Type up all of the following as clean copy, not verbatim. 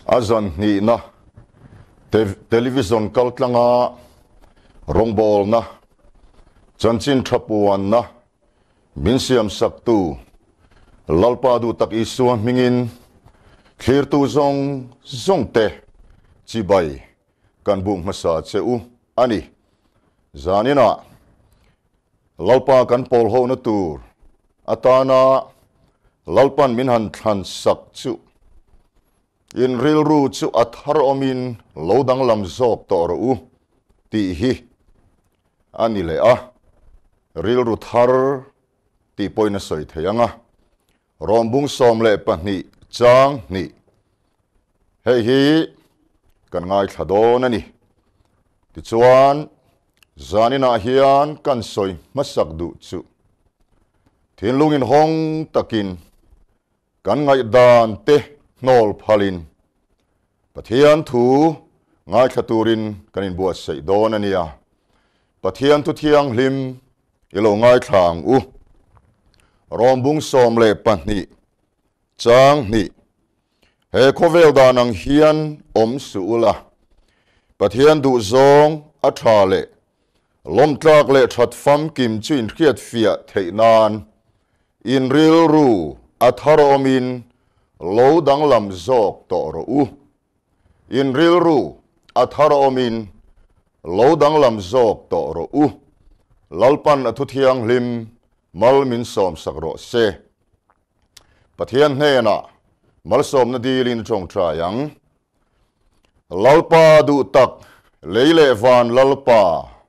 azan ni na television kaltlanga rongbol na chanchin thapuan na minsiam saktu lalpa du tak isuan mingin khir tu zong te chibai kan bung masa cheu ani zanina lalpa kan pol ho na tur atana lalpan minhan than sak chu in RILRU chu athar omin lodang lam zok tor u ti hi ani le a RILRU thar ti poina soi theyanga rombung som le pani chang ni hei hi kan ngai thadon ani ti chuan zanina hian kan soi masak du chu thinlungin hong takin kan ngai dan te nol phalin pathian thu ngai thaturin kanin buat sei don ania pathian tu thiang hlim ilo ngai thang u rombung som le pani chang ni he khovel danang hian om suula pathian du zong atha le lom tlak le that fam kim chin khiat fia theinan in RILRU athar omin lodang lam zok tor u in RILRU athar omin lodang lam zok tor u lalpan athu thiang hlim malmin som sakro se pathian hena mal som na dilin chong trayang lalpa du tak leile van lalpa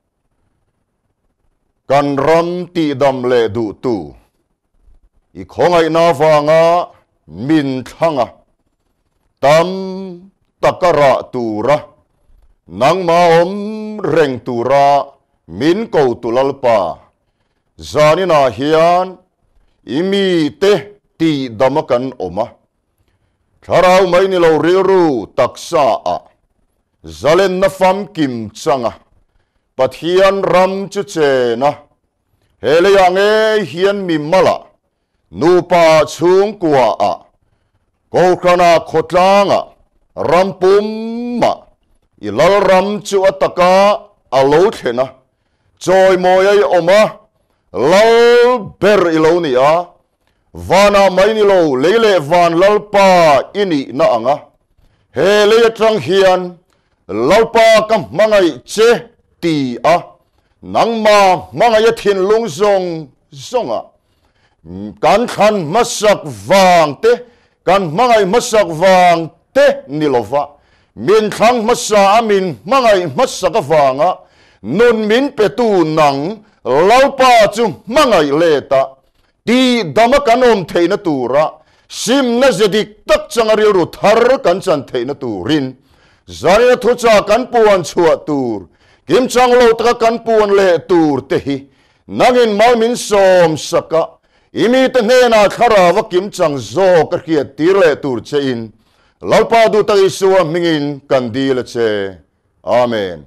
kan ram ti dam le du tu i khongai na wanga min thanga tam takara tura nang ma om reng tura min ko tu lalpa zanina hian imi te ti damakan oma tharau mai ni lo RILRU taksa a zalen na fam kim changa pathian ram chu che na hele yang e hian mi mala nu pa chung kwa a ko kana khotlanga rampum ma ilal ram chu ataka alo thena joy moyai oma lal ber iloni a vana maini lo leile van lalpa ini na anga hele trang hian lalpa kam mangai che ti a nangma mangai thin lung zonga kan khan masak wang te kan mangai masak wang te nilova min thang masa amin mangai masak wanga nun min petu nang lalpa chu mangai leta ti damakanom theina tura sim na zedik tak changa RILRU thar kan chan theina turin zaria thucha kan puan chua tur kim chang lo taka kan puan le tur te hi nangin malmin som saka imi te hena khara wa kim chang zo ka khia tir le tur che in lalpa du ta isua mingin kan di le che amen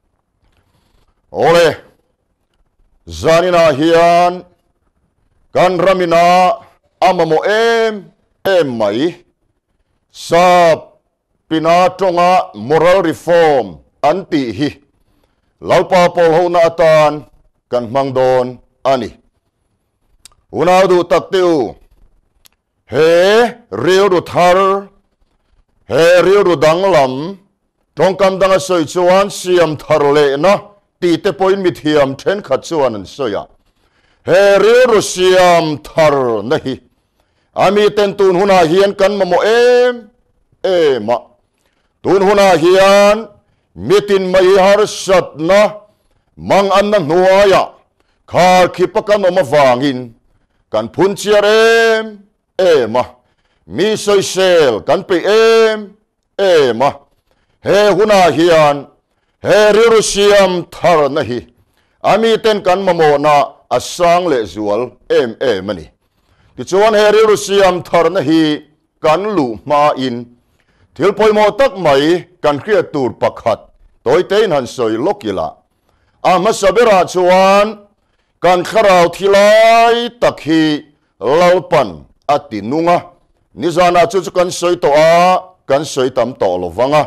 ole zanina hian kan ramina amamo em mai sa pina tonga moral reform anti hi lalpa pol ho na tan kan mangdon ani una du takteu he RILRU thar he RILRU danglam tongkam danga soi chuan siam thar le na ti te point mit hiam then khat chuan an soya he RILRU siam thar nahi ami ten tun huna hian kan mamo em ma tun huna hian mitin mai har sat na mang an na nuaya khar khipakan oma wangin kan phun chiar ma mi soi sel kan pe ma he huna hian he RILRU siam thar nahi ami ten kan mamo na asang le zual mani ti chuan he RILRU siam thar nahi kan lu ma in thil poimo tak mai kan khria tur pakhat toy tein han soi lokila ama sabera chuan kan kharau thilai takhi lalpan ati nunga nizana chu kan soi to a kan soi tam to lo wanga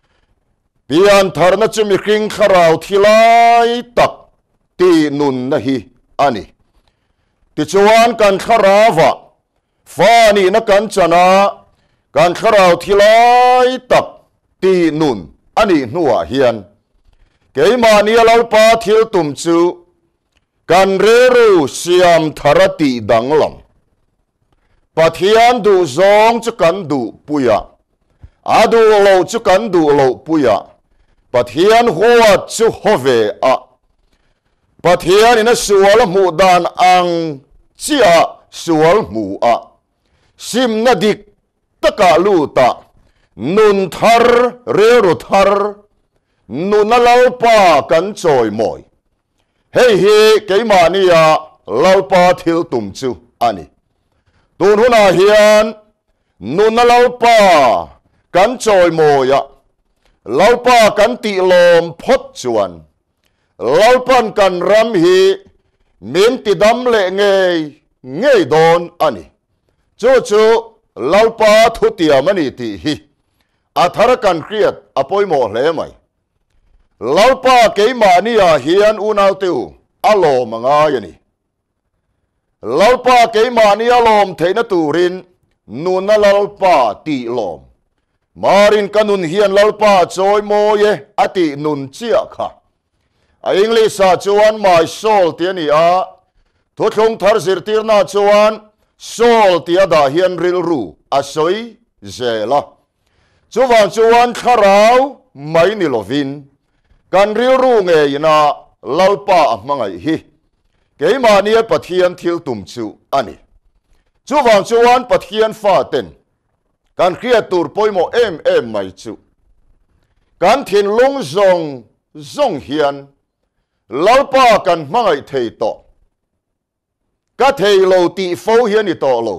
pian thar na chumi king kharau thilai tak ti nun na hi ani ti chuan kan kharawa fani na kan chana kan kharau thilai tak ti nun ani nuwa hian keimani lalpa thil tum chu kan RILRU siam tharati danglam pathian du zong chu kan du puya adu lo chu kan du lo puya pathian huat chu hove a pathian ina sual mu dan ang chia sual mu a sim na dik taka lu ta nun thar RILRU thar nun lalpa kan choi moi hei hi keimania lalpa thil tum chu ani tun huna hian nun lalpa kan choi moya lalpa kan ti lom phot chuan lalpan kan ram hi min ti dam le ngei don ani chu chu lalpa thu tiamani ti hi athar kan kriat apoimo hle mai lalpa keimania hian unau teu alo manga yani lalpa keimania lom theina turin nuna lalpa ti lom marin kanun hian lalpa choi moye ati nun chia kha a english a chuan my soul tiani a thothong thar zirtir na chuan soul tia da hian RILRU a soi zela chuwang chuan kharau mai ni lovin kan RILRU nge ina lalpa mangai hi keimania pathian thil tum chu ani chuwang chuan pathian fa ten kan creatur poimo em mai chu kan thin lung zong hian lalpa kan mangai thei to ka thei lo ti fo hian i to lo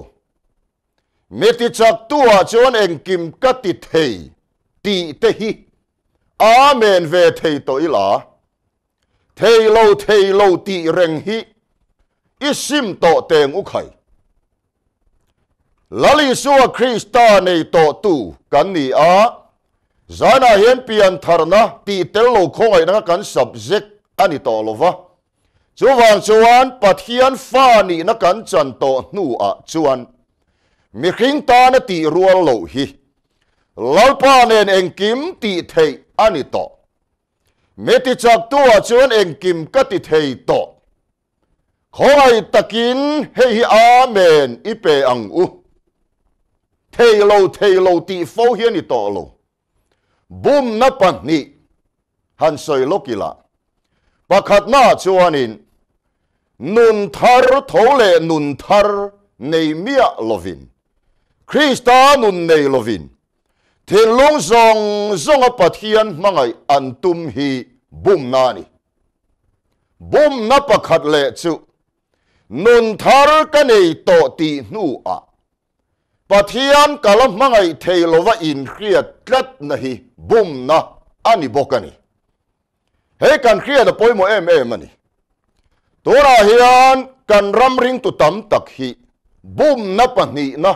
meti chak tua chuan engkim ka ti thei ti te hi amen ve thei to ila thei lo ti reng hi isim to teng u khai lali suwa Krista nei to tu kan ni a zana hian pian tharna ti tel lo khongai na kan subject ani to lova chuwang chuan pathian fa ni na kan chan to nu a chuan mi khing ta na ti rual lo hi lalpa nen engkim ti thei ani to meti chak tua chuan engkim ka ti thei to khoi takin hei hi amen ipe ang u thei lo ti fo hian i to lo bum na pan ni han soi lokila pakhat na chuanin nun thar thole nun thar nei mia lovin Krista nun nei lovin thin lung zong a pathian mangai antum hi bum na ni bum na pakhat le chu nun thar ka nei to ti nu a pathian kalam mangai theilova in kriat tlat na hi bum na ani bokani he kan kriat a poimo em ani tora hian kan ram ring tu tam tak hi bum na pani na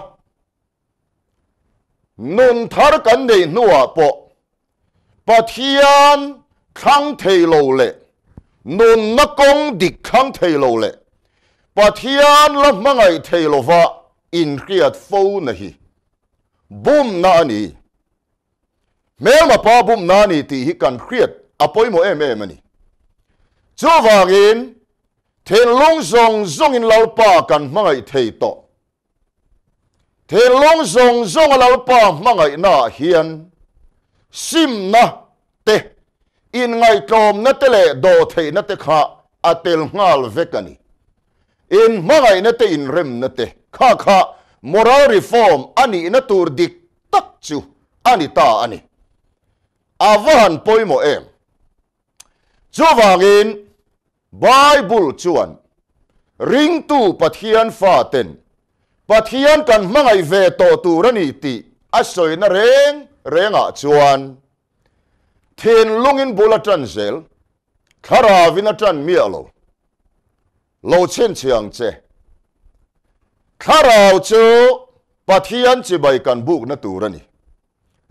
nun thar kan nei nuwa po pathian khang theilo le nun na kong dik khang theilo le pathian la mangai theilova in kriat fo na hi bum na ani mel ma pa bum na ni ti hi kan kriat apoimo em ani chuwangin then long zong in lalpa kan mangai thei to then long zong lalpa mangai na hian sim na te in ngai tom na te le do thei na te kha atel ngal vekani in mangai na te in rem na te kha moral reform ani na tur dik tak chu ani ta ani avan poimo em chuwangin Bible chuan ring tu pathian fa ten pathian kan mangai ve to tu rani ti asoi na renga chuan thin lungin bulatan zel khara vinatan mialo lo chen chiang che khara chu pathian chi bai kan buk na tu rani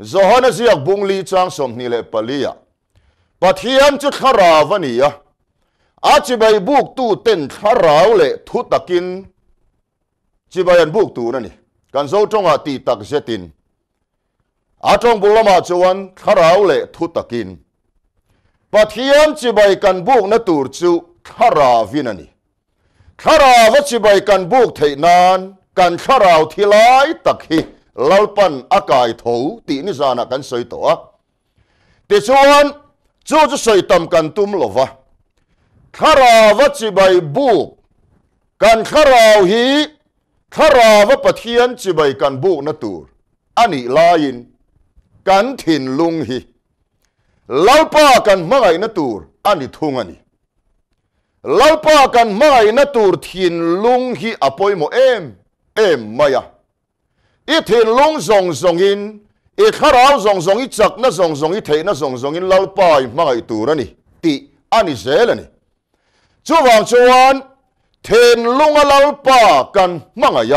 zohana ziak bung li chang som ni le palia pathian chu thara vania achi bai buk tu ten tharau le thu takin chi bayan buk tu nani kan zo tonga ti tak zetin atong bulama chuan tharau le thu takin pathian chi bai kan buk na tur chu thara vinani thara va chi bai kan buk thei nan kan tharau thilai takhi lalpan akai tho ti ni zana kan soi to a ti chuan chu soi tam kan tum lova thara va chi bai buk kan tharau hi thara va pathian chi bai kan buk na tur ani lain kan thin lung hi lalpa kan mangai na tur ani thung ani lalpa kan mangai na tur thin lung hi apoi mo em maya i thin lung zong in i kharau zong i chak na zong i thei na zong in lalpa i mangai tur ani ti ani zel ani chu wang chuan thin lung a lalpa kan mangaya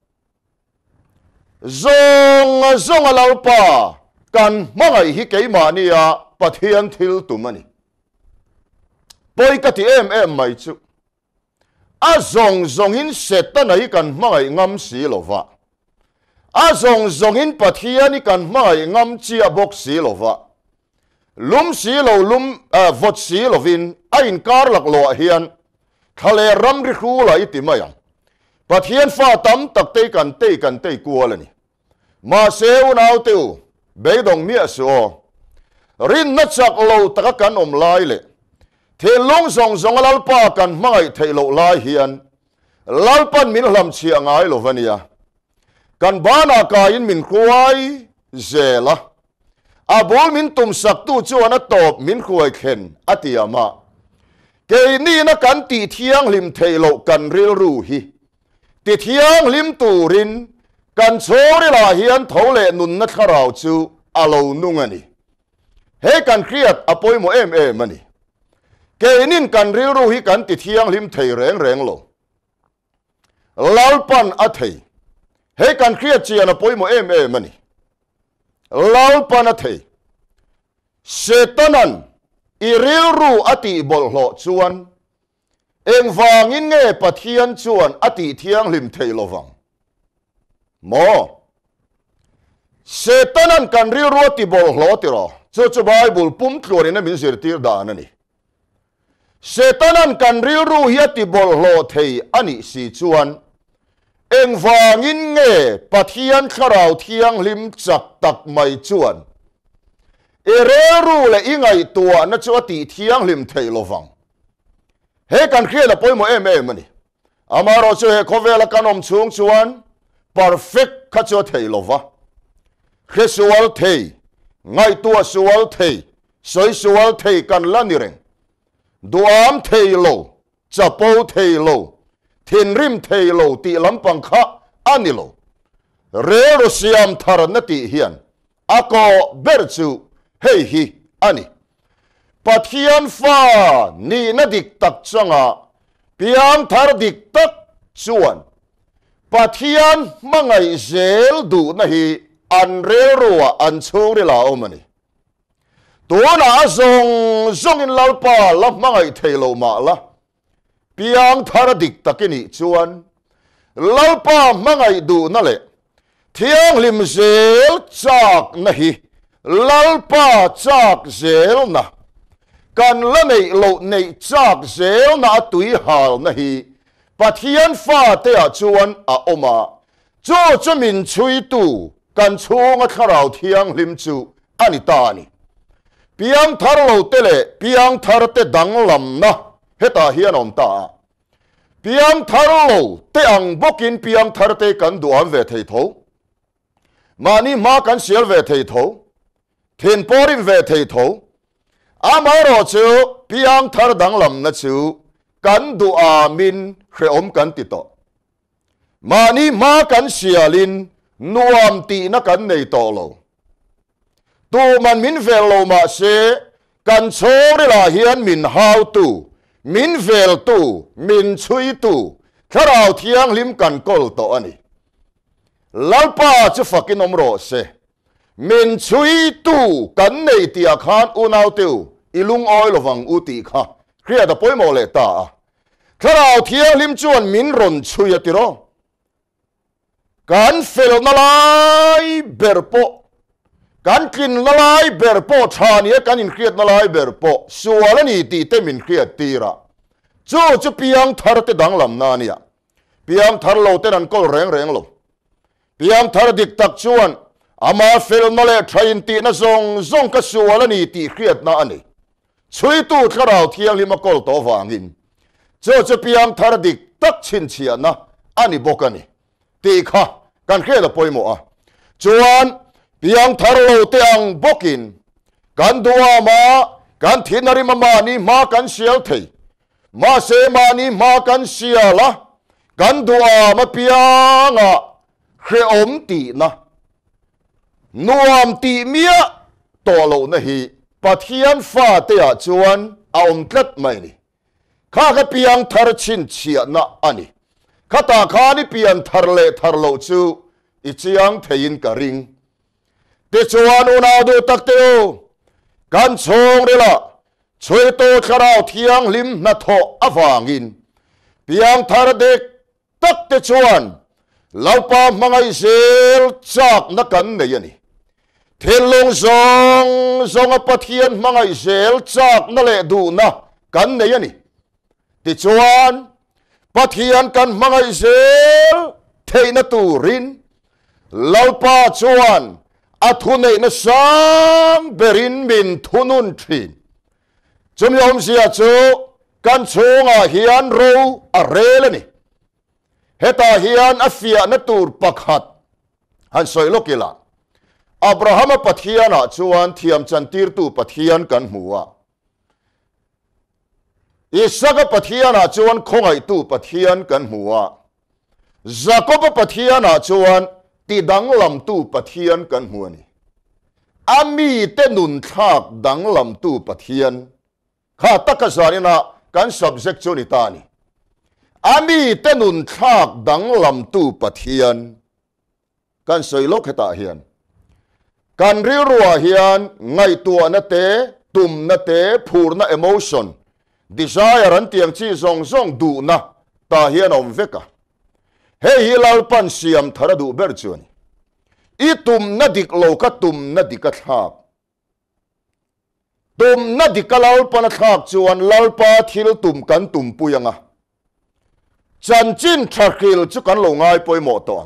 zong a lalpa kan mangai hi keima ni a pathian thil tumani poi ka ti em mai chu a zong in setanai kan mangai ngam si lova a zong in pathian kan mangai ngam chia bok si lova lum si lo lum vot si lovin a in kar lak lo hian khale ram ri khu la iti mayang pathian fa tam tak te kualani ma seu nau teu beidong mi so rin na chak lo taka kan om lai le the long zong lalpa kan mangai theilo lai hian lalpan min hlam chia ngai lo vania kan bana ka in min khuai zela abol min tum sak tu chuan a top min khuai khen atiama ke ni na kan ti thiang lim theilo kan rilru hi ti thiang lim turin kan chori la hian thole nun na tharau chu alo nungani he kan kriat apoi mo em ani ke inin kan rilru hi kan ti thiang lim thei reng lo lalpan a thei he kan kriat chian apoi mo em ani lalpan a thei setanan i rilru ati bol hlo chuan eng wangin nge pathian chuan ati thiang lim thei lovang mo setanan kan rilru ati bol hlo tiro chu bible pum tlorin min zir tir dan ani setanan kan rilru hi ati bol hlo thei ani si chuan eng wangin nge pathian kharau thiang lim chak tak mai chuan ru le ingai tua na chu ati thiang lim thei lovang he kan khela poi mo em ani amaro chu he khovela kanom chung chuan perfect kha chu thei lova khresual thei ngai tua sual thei soi sual thei kan lanireng duam thei lo chapo thei lo thin rim thei lo ti lampang kha anilo rero siam thar na ti hian ako berchu hei hi ani pathian fa ni na dik tak changa piang thar dik tak chuan pathian mangai zel du na hi an rero an chori la omani to na zong in lalpa la mangai theilo ma la piang thar dik takini chuan lalpa mangai du na le thiang lim zel chak na hi lalpa chak zel na kan la nei lo nei chak zel na tui hal na hi pathian fa te a chuan a oma chu min chui tu kan chunga tharau thiang lim chu ani ta ni piang thar lo te le piang thar te dang lam na heta hian om ta piang thar lo te ang bokin piang thar te kan duam ve thei tho mani ma kan sial ve thei tho thin porin ve thei tho amaro chu piang thar dang lam na chu kan du amin hre om kan ti to mani ma kan sialin nuam ti na kan nei to lo tu man min vel lo ma se kan chori la hian min how tu min vel tu min chui tu tharau thiang lim kan kol to ani lalpa chu fakin omro se min chui tu kan nei tia khan unau teu ilung oil wang uti kha khria da poimo le ta tharau thiang lim chuan min ron chui atiro kan fel na lai berpo kan kin na lai berpo thania kan in khiat na lai berpo sualani ti te min khiat tira chu piang thar te dang lam na nia piang thar lo te nan kol reng lo piang thar dik tak chuan ama fel na le thain ti na zong ka sualani ti khiat na ani chui tu tharau thiang lim kol to wangin chu piang thar dik tak chin chia na ani bokani ti kha kan khela poimo a chuan piang thar lo te ang bokin kan duwa ma kan thinari ma ni ma kan sial thei ma se ma ni ma kan siala kan duwa ma pianga khe om ti na nuam ti mia to lo na hi pathian fa te a chuan a om tlat mai ni kha piang thar chin chia na ani khata kha ni pian thar le thar lo chu i chiang thein ka ring te chuan una du tak teu kan chong re la chui to kharau thiang lim na tho awangin piang thar dek tak te chuan laupa mangai sel chak na kan nei ani thelung zong a pathian mangai sel chak na le du na kan nei ani ti chuan pathian kan mangai sel theina turin lalpa chuan athunei na sang berin min thunun thin chumi om sia chu kan chunga hian ro a relani heta hian afia na tur pakhat han soilokila Abraham pathiana chuan thiam chantir tu pathian kan hmuwa Isaka pathiana chuan khongai tu pathian kan hmuwa Jacob pathiana chuan ti dang lam tu pathian kan hmuani ami te nun thak dang lam tu pathian kha takazarina kan subject chuni tani ami te nun thak dang lam tu pathian kan soilok heta hian kan RILRU hian ngai tua na te tum na te phur na emotion desire an tiang chi zong du na ta hian om veka he hilal pan siam thara du ber chuani I tum na dik lo ka tum na dik thak tum na dik lal pan thak chuan lal pa thil tum kan tum puyanga chan chin thakil chu kan lo ngai poimo tong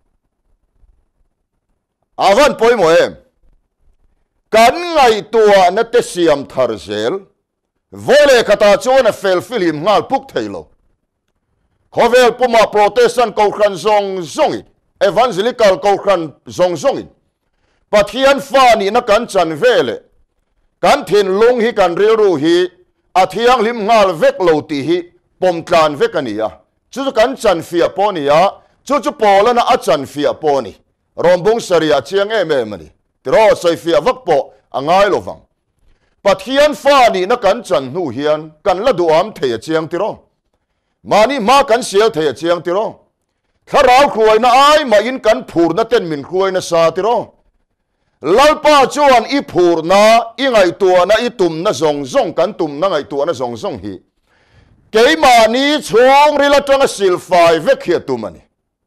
avan poimo em kan ngai tua na te siam thar zel vole kata chuan a fel film ngal puk thailo khovel puma protestant ko khan zong evangelical ko khan zong pathian fa ni na kan chan vele kan thin lung hi kan RILRU hi athiang lim ngal vek lo ti hi pom tlan vekania chu kan chan fia ponia chu pola na a chan fia poni rombung saria chiang mani tro sai fia vak po angai lovang pathian fa ni na kan chan nu hian kan la duam thei chiang tiro mani ma kan sial thei chiang tiro tharau khuai na ai ma in kan phur na ten min khuai na sa tiro lalpa chuan I phur na I ngai tua na I tum na zong kan tum na ngai tua na zong hi keima ni chung rila tanga silfai vekhia tumani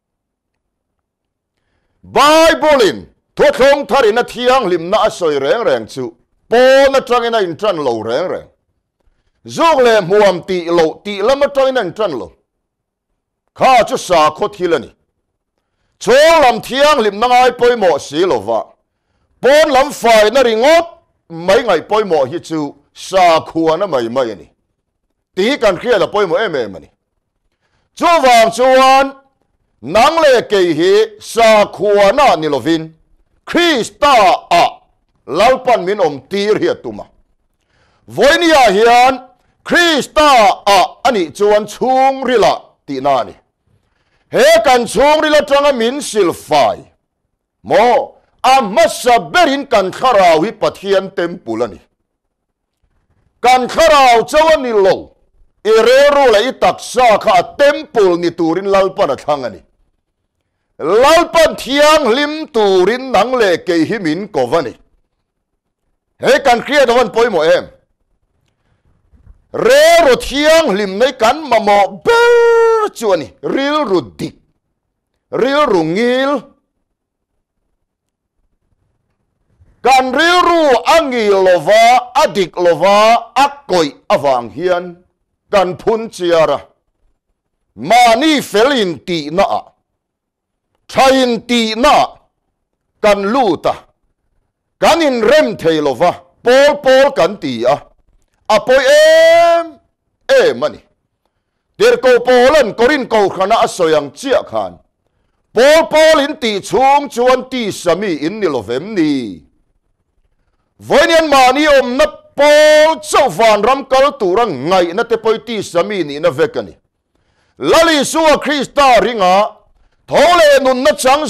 Bible in thothong thari na thiang lim na asoi reng chu po na tangina in tran lo reng zog le muam ti lo ti lama tangina in tran lo kha chu sa khot hilani chong lam thiang lim na ngai poimo si lova pon lam fai na ringot mai ngai poimo hi chu sa khuwa na mai ani ti kan khia la poimo em ani chu wang chuan nang le ke hi sa khuwa na ni lovin Krista a lalpan min om tir hi tuma voinia hian Krista a ani chuan chung rila ti nani he kan chung rila tanga min silfai mo amasa berin kan kharau hi pathian temple ani kan kharau chawani lo RILRU le itak sa kha temple ni turin lalpan a thangani lalpan thiang lim turin nang le ke himin kovani he kan kriya dawan poimo em re ro thiang lim nei kan mamo ber chuani RILRU dik RILRU ngil kan RILRU angi lova adik lova akoi awang hian kan phun chiara mani felin ti na thain ti na kan luta kanin rem theilova pol kan ti a apoi mani der ko polan korin ko khana asoyang chia khan pol in ti chung chuan ti sami in nilovem ni voinian mani om na pol chauvan ram kal turang ngai na te poi ti sami ni na vekani lali suwa Krista ringa thole nun na chang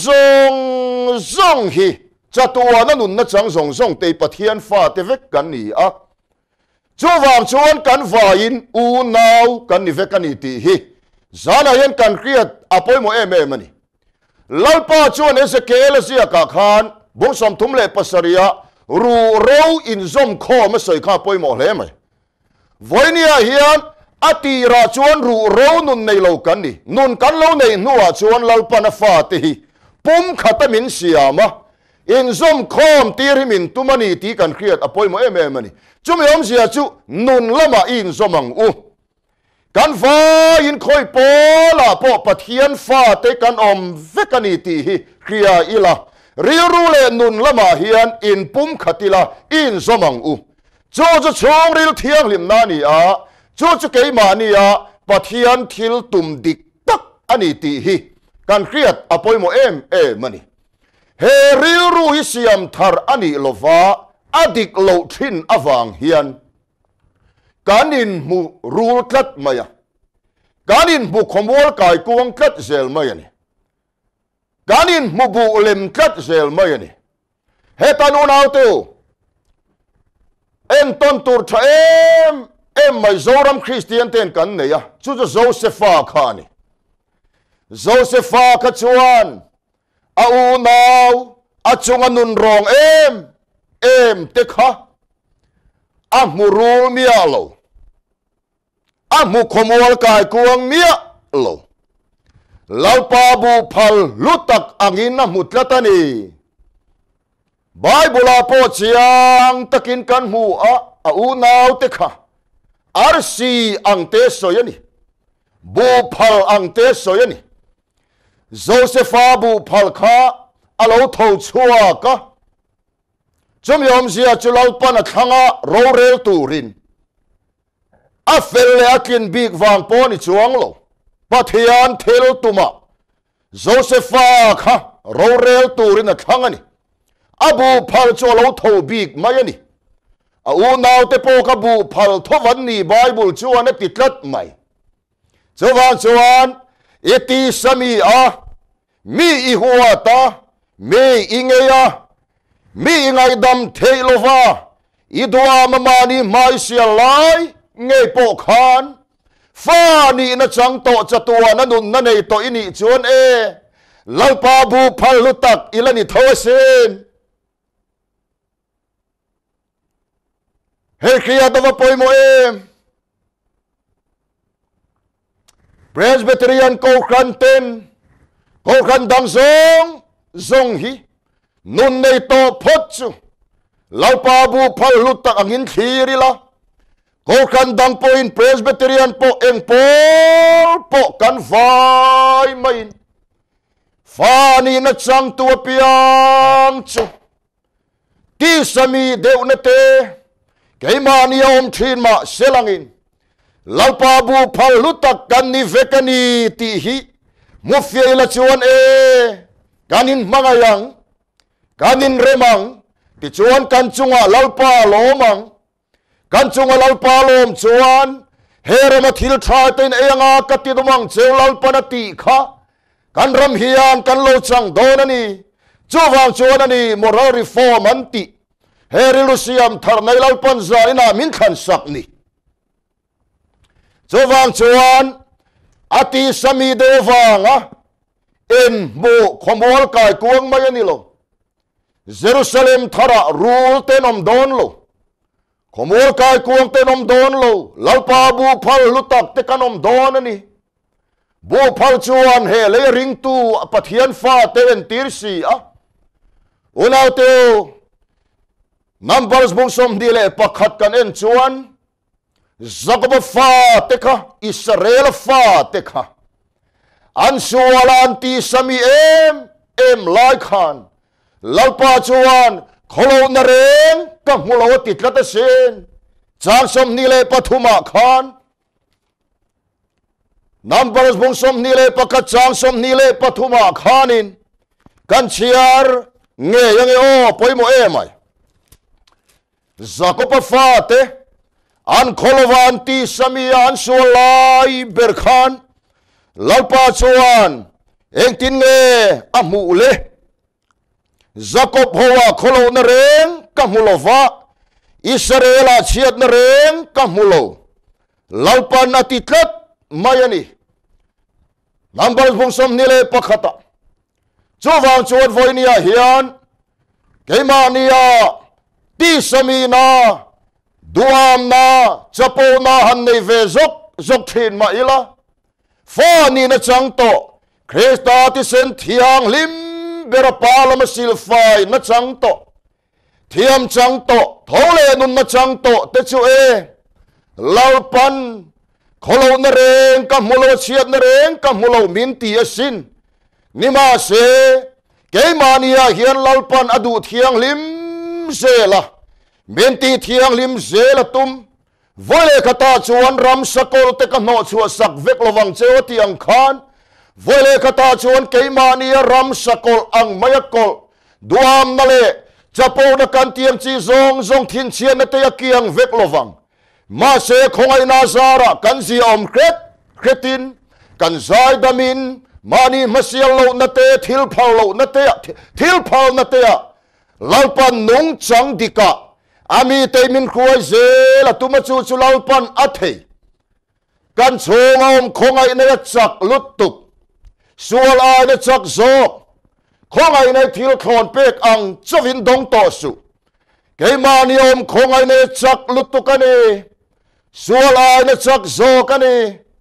zong hi chatua na nun na chang zong te pathian fa te vek kan ni a chuwang chuan kan vain u nau kan ni vekani ti hi zana yan kan kriat apoi mo em ani lalpa chuan Ezekiel sia ka khan bung som thum le pasaria ru ro in zom kho ma soi kha poi mo hle mai voinia hian ati ra chuan ru ro nun nei lo kan ni nun kan lo nei nuwa chuan lalpa na fa te hi pum khatamin siama in zom khom tirimin tumani ti kan kriat apoi mo em ani chumi om sia chu nun lama in zomang u kan fa in khoi pola po pathian fa te kan om vekani ti hi kriya ila RILRU le nun lama hian in pum khatila in zomang u cho chong ril thiang lim na ni a cho ke ma ni a pathian thil tum dik tak ani ti hi kan kriat apoi mo em mani he RILRU hi siam thar ani lova adik lo thin awang hian kanin mu rul tlat maya kanin bu khomwal kai kuang tlat zel maya ni kanin mu bu lem tlat zel maya ni he tanun auto em ton tur tha em mai zoram Christian ten kan ne ya chu Josepha khani Josepha ka chuan a u nau a chung anun rong em te kha a murul mia lo a mu khomwal kai kuang mia lo lalpa bu phal lutak angin na mutlatani Bible po chiang takin kan mu a u nau te kha arsi ang te soyani bu phal ang te soyani Josepha bu phal kha alo tho chua ka chum yom sia chulal pana thanga ro rel turin a fel le akin big wang poni chuang lo pathian thel tuma Josepha kha ro rel turin a thangani abu phal cholo tho big mayani a u naw te po ka bu phal thovan ni Bible chuan a titlat mai chuan eti sami a mi i huwa ta mi ingeya mi ngai dam theilova idwa mamani mai sia lai nge po khan fa ni na chang to chatua na nun na nei to ini chuan lalpa bu phal lutak ilani thosin he kriya dawa poimo Presbyterian ko kranten ko kran dang zong hi nun nei to phot chu lalpa bu phal lutak angin thirila ko kran dang po in Presbyterian po eng po kan vai main fani na chang tu piang chu ti sami deu na te keimani om thin ma selangin lalpa bu phal lutak kan ni vekani ti hi mu fiela chuan kanin mangayang kanin remang ti chuan kan chunga lalpa lomang kan chunga lalpa lom chuan herema thil tha ten anga kati domang cheu lalpa na ti kha kan ram hian kan lo chang donani chuwang chuan ani moral reform anti RILRU siam thar nei lalpan za ina min khan sak ni chuwang chuan ati sami dewanga in bu khomol kai kuang mai ani lo Jerusalem thara rule tenom don lo khomol kai kuang tenom don lo lalpa bu phal lutak te kanom don ani bu phal chuan he le ring tu pathian fa te en tir si a unaw te numbers bung som dile pakhat kan en chuan Jacob fa te kha Israel fa te kha an sualan ti sami em lai khan lalpa chuan kholo na ren ka mulo titlata sen chang som nile pathuma khan numbers bung som nile pakhat chang som nile pathuma khanin kan chiar nge yang o poimo emai Jacob fa te an kholowan ti sami an sualai berkhan lalpa chuan eng tin nge amu le Jacob hoa kholo na ren kamulova Israela chiat na ren kamulo lalpa na titlat mayani numbers bung som nile pakhata chuwang chuan voinia hian keimania ti sami na duam na chapo na han nei ve zok thin ma ila fa ni na chang to Krista ti sen thiang lim bera palama silfai na chang to thiam chang to thole nun na chang to te chu e lalpan kholo na reng ka mulo chiat na reng ka mulo min ti asin nima se keimania hian lalpan adu thiang lim zela min ti thiang lim zela tum vole khata chuan ram sakol te ka no chu sak vek lowang cheo tiang khan vole khata chuan keimania ram sakol ang mayakol duam nale chapo na kan tiang chi zong thin chian na te kiang vek lowang ma se khongai na zara kan zi om kretin kan zai damin mani masial lo na te thil phal lo na te thil phal na te lalpan nung chang dika ami te min khuai zela tuma chu lalpan athei kan chongom khongai na chak lutuk sual ai na chak zok khongai na thil khon pek ang chovin dong to su keimani om khongai na chak lutuk ani sual ai na chak zok ani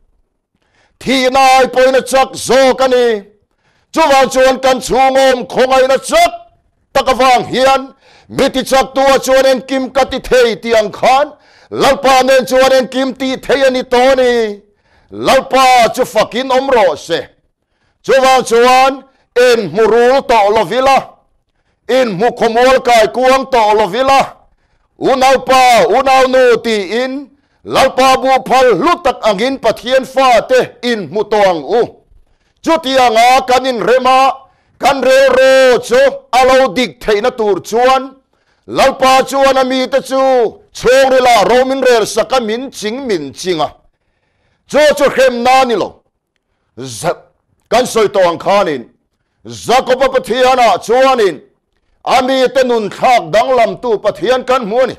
thi nai poi na chak zok ani chuwang chuan kan chungom khongai na chak takawang hian miti chak tua chuan en kim kati thei tiang khan lalpa nen chuan en kim ti thei ani toni lalpa chu fakin omro se chuwang chuan en murul to lovila in mukhomol kai kuang to lovila unaw pa unaw nu ti in lalpa bu phal lutak angin pathian fa te in mutong u chutianga kanin rema kan re ro chu alo dik theina tur chuan lalpa chuan ami te chu chorila romin rel saka min chinga chu khem na ni lo kan soi to ang khanin Jacob pathiana chuanin ami te nun thak danglam tu pathian kan muani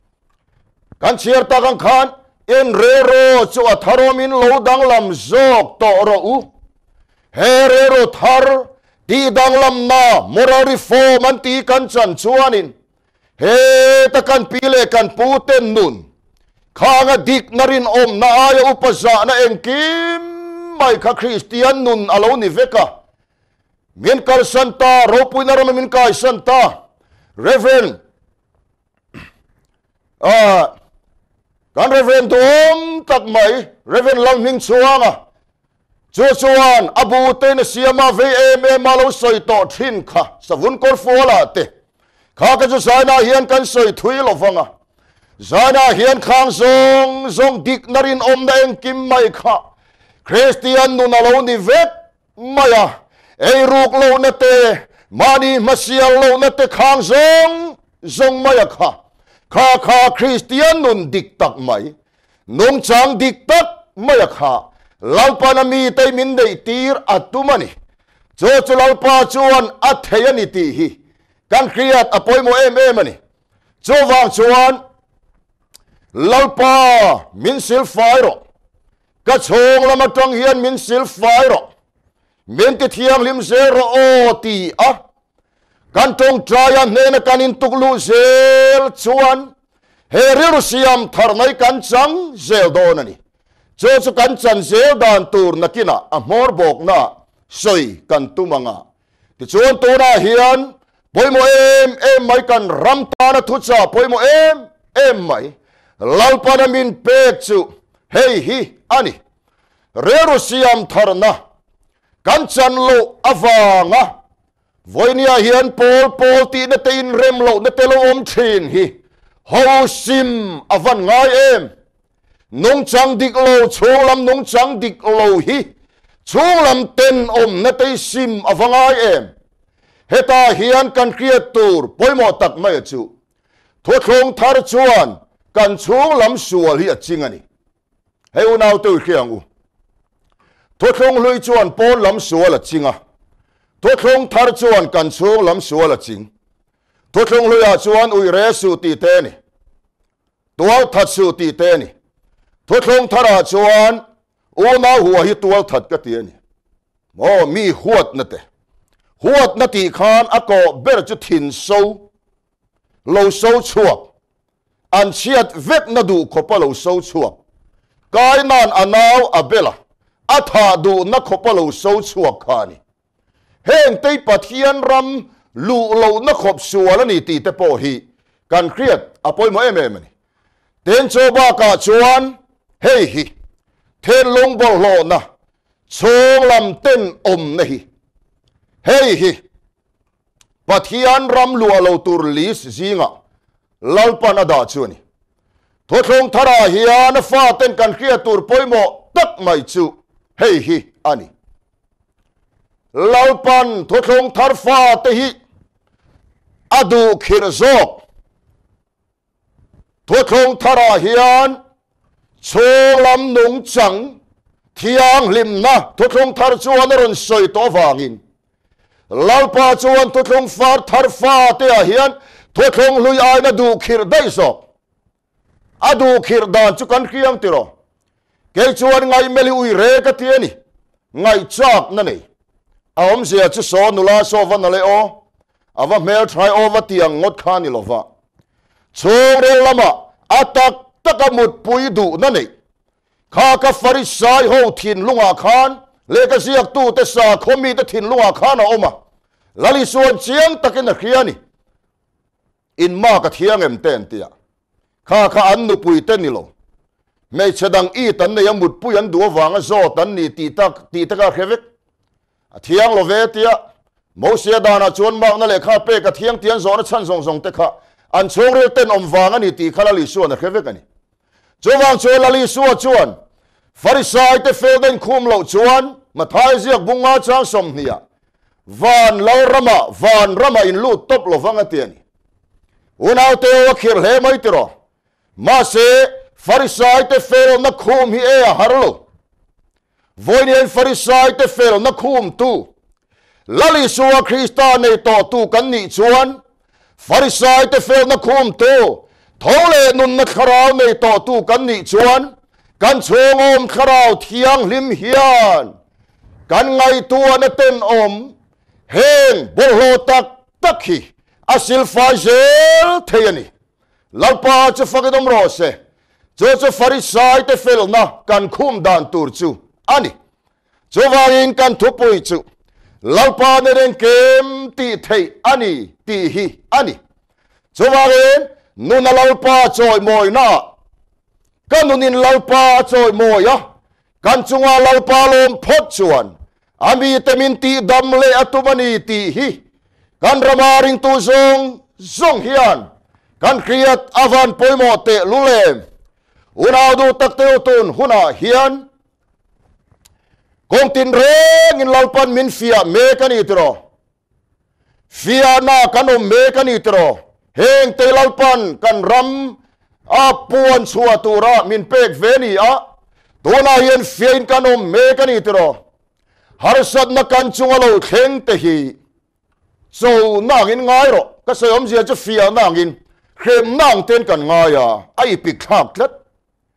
kan chiar ta kan khan en re ro chu atharomin lo danglam zok to ro u he re ro thar ti danglam na morari fo man ti kan chan chuanin he ta kan pile kan puten nun khanga dik narin om na aya upaza na engkim mai kha Christian nun alo ni veka min kar santa ropui na ram min kai santa reverend kan reverend dom tak mai reverend lam hing chuanga chuan abu te na siama ve malo soi to thin kha savun kor fola te kha ka chu sana hian kan soi thui lo wanga zana hian khang zong dik narin om na eng kim mai kha Christian nun alo ni vet maya ei ruk lo na te mani masial lo na te khang zong maya kha Christian nun dik tak mai nung chang dik tak maya kha lalpa na mi te min dei tir atumani chu lalpa chuan atheyani ti hi kan kriat apoi mo ani chuwang chuan lalpa min sil fairo ka chong lama tang hian min sil fairo min ti thiang lim zero o ti a kan tong traya nena kan in tuklu zel chuan he RILRU siam thar nai kan chang zel don ani chu kan chan zel dan tur nakina a mor bok na soi kan tumanga ti chuan tu na hian poimo em mai kan ram ta na thu cha poimo em mai lalpana min pe chu hei hi ani RILRU siam thar na kan chan lo awanga voinia hian pol ti na te in rem lo na te lo om thin hi ho sim avan ngai em nong chang dik lo chung lam nong chang dik lo hi chung lam ten om na te sim avangai em heta hian kan creator poimo tak mai chu thothlong thar chuan kan chung lam sual hi achingani he unau tu khiang u thothlong lui chuan pol lam sual achinga thothlong thar chuan kan chung lam sual aching thothlong lui a chuan ui re su ti te ni tual that su ti te ni thothlong thara chuan una huwa hi tual that ka ti ni mo mi huat na ti khan ako ber chu thin so lo so chuak an chiat vek na du khopa lo so chuak kai nan anaw abela atha du na khopa lo so chuak khani heng tei pathian ram lu lo na khop suala ni ti te po hi kan kriat apoi mo em ni ten cho ba ka chuan hei hi ten long bol lo na chong lam ten om na hi hei hi pathian ram lu lo tur lis zinga lalpana da chuani thothlong thara hian fa ten kan kriat tur poimo tak mai chu hei hi ani lalpan thothlong thar fa te hi adu khir zok thothlong thara hian cholam nung chang thiang lim na thothlong thar chuan ron soi to wangin lalpa chuan thothlong far thar fa te a hian thothlong lui ai na du khir dai zok adu khir dan chu kan khiang tiro ke chuan ngai meli ui re ka tiani ngai chak na nei aom zia chu so nula so van le o ava mel try over tiang ngot khani lova chore lama atak takamut pui du na nei kha ka farisai ho thin lunga khan le ka ziak tu te sa khomi te thin lunga khan a oma lali suan chiang takin a khiani in ma ka thiang em ten tia kha an nu pui te ni lo me chadang i tan ne yamut pui an du wanga zo tan ni ti ta ka khevek thiang lo ve tia mo sia dana chuan mak na le kha pe ka thiang tian zo na chan song te kha an chong re ten om wanga ni ti khala li suan a khevek ani chowang chol ali suwa chuan farisai te fel den khum lo chuan mathai ziak bunga chang som hnia van rama in lu top lo wanga tiani unau te wa khir he mai tiro ma se farisai te fel na khum hi e harlo voinian farisai te fel na khum tu lali suwa krista nei to tu kan ni chuan farisai te fel na khum tu thole nun na kharau nei to tu kan ni chuan kan chung om kharau thiang lim hian kan ngai tu na ten om heng bolho tak hi asil fazel theyani lalpa chu fakidom ro se chu farisai te fel na kan khum dan tur chu ani chu wangin kan thupui chu lalpa ne ren kem ti thei ani ti hi ani chu wangin nuna lalpa choi moi na kan nunin lalpa choi moi a kan chunga lalpa lom phot chuan ami temin ti dam le atumani ti hi kan ramaring tu zong hian kan kriat avan poimo te lulem unadu takte utun huna hian kong tin reng in lalpan min fia me kan itro fia na kanom me kan itro heng te lalpan kan ram a puan chua tura min pek veni a tuna hian fiain kanom me kan itro harsat na kan chungalo thleng te hi so nangin ngai ro ka sayom zia chu fia nangin khem nang ten kan ngai a ai pik thak tlat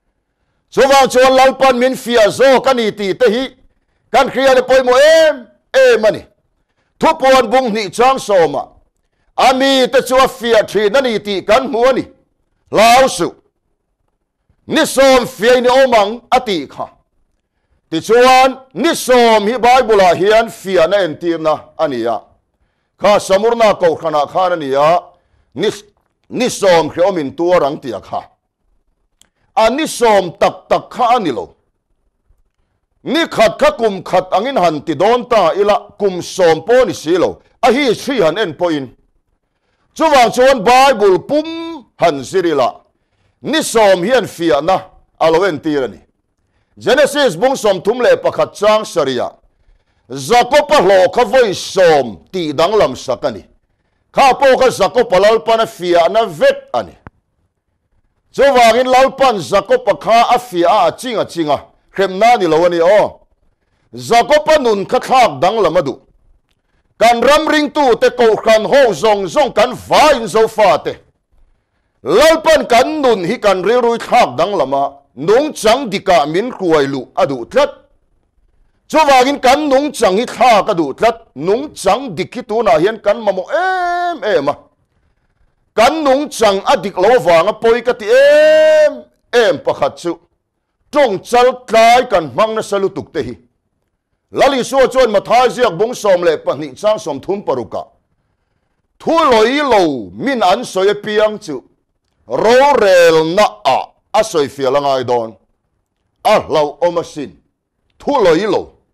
chuwang chuan lalpan min fia zo kan i ti te hi kan khria le poimo em mani thupuan bung ni chang soma ami te chua fia thi nani ti kan muani lao su ni som fia ni omang ati kha ti chuan ni som hi bible a hian fia na en tim na ania kha samurna ko khana khan ania ni som khiomin tu rang tia kha ani som tak tak kha ani lo ni khat kha kum khat angin han ti don ta ila kum som po ni silo a hi thri han en point chuwang chuan bible pum han sirila ni som hian fia na aloen tirani Genesis bung som thum le pakhat chang saria Jacob a hlo kha voi som ti dang lam sakani kha po kha Jacob lalpan a fia na vet ani chuwangin lalpan Jacob a kha a fia a chinga khremna ni lo ani o Jacob a nun kha thak dang lamadu kan ram ring tu te ko khan ho zong kan va in zo fa te lalpan kan nun hi kan RILRU thak dang lama nung chang dika min khuai lu adu tlat chuwangin kan nung chang hi thak adu tlat nung chang dikhi tu na hian kan mamo em kan nung chang adik lo wanga poi ka ti em pakhat chu trong chal tlai kan mang na salu tuk te hi lali so chon mathai ziak bung som le pahni chang som thum paruka thu loi lo min an soy piang chu ro rel na a soy fialangai don a lo omasin thu loi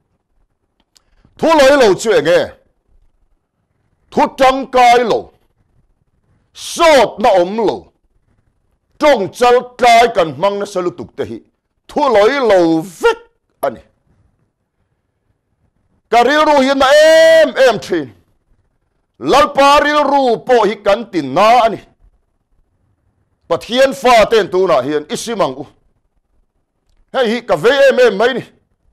lo chu enge thu tang kai lo sot na om lo trong chal tlai kan mang na salu tuk te hi thu loi lo vek ani ka RILRU hian na em thin lalpa RILRU po hi kan tin na ani pathian fa ten tu na hian isimang u hei hi ka ve em mai ni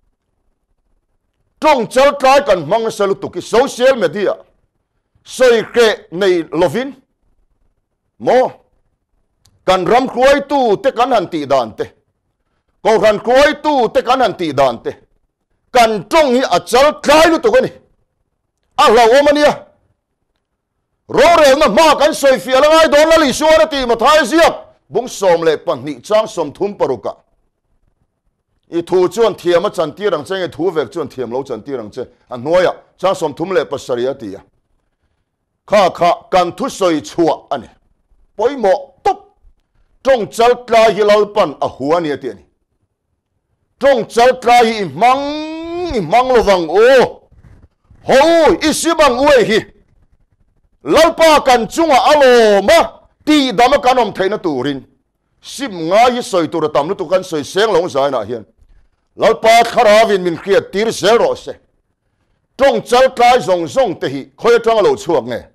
trong chal tlai kan mang na salu tuk ki social media soi ke nei lovin mo kan ram khuai tu te kan han ti dan te ko ran khuai tu te kan han ti dan te kan trong hi a chal tlai lu tu ko ni a lo omania ro re na ma kan soi fia la ngai don la li suara ti ma thai ziak bung som le pan ni chang som thum paruka i thu chuan thiam a chan ti rang cheng e thu vek chuan thiam lo chan ti rang che a noya chang som thum le pasaria ti ya kha kan thu soi chua ani poimo top trong chal tlai hi lalpan a huani ati ani trong chal tlai hi mang lo wang o ho isibang uai hi lalpa kan chunga alo ma ti dama kanom theina turin sim nga hi soi tur tam lu tu kan soi seng long sai na hian lalpa kharawin min khia tir zero se trong chal tlai zong te hi khoi tang lo chuak nge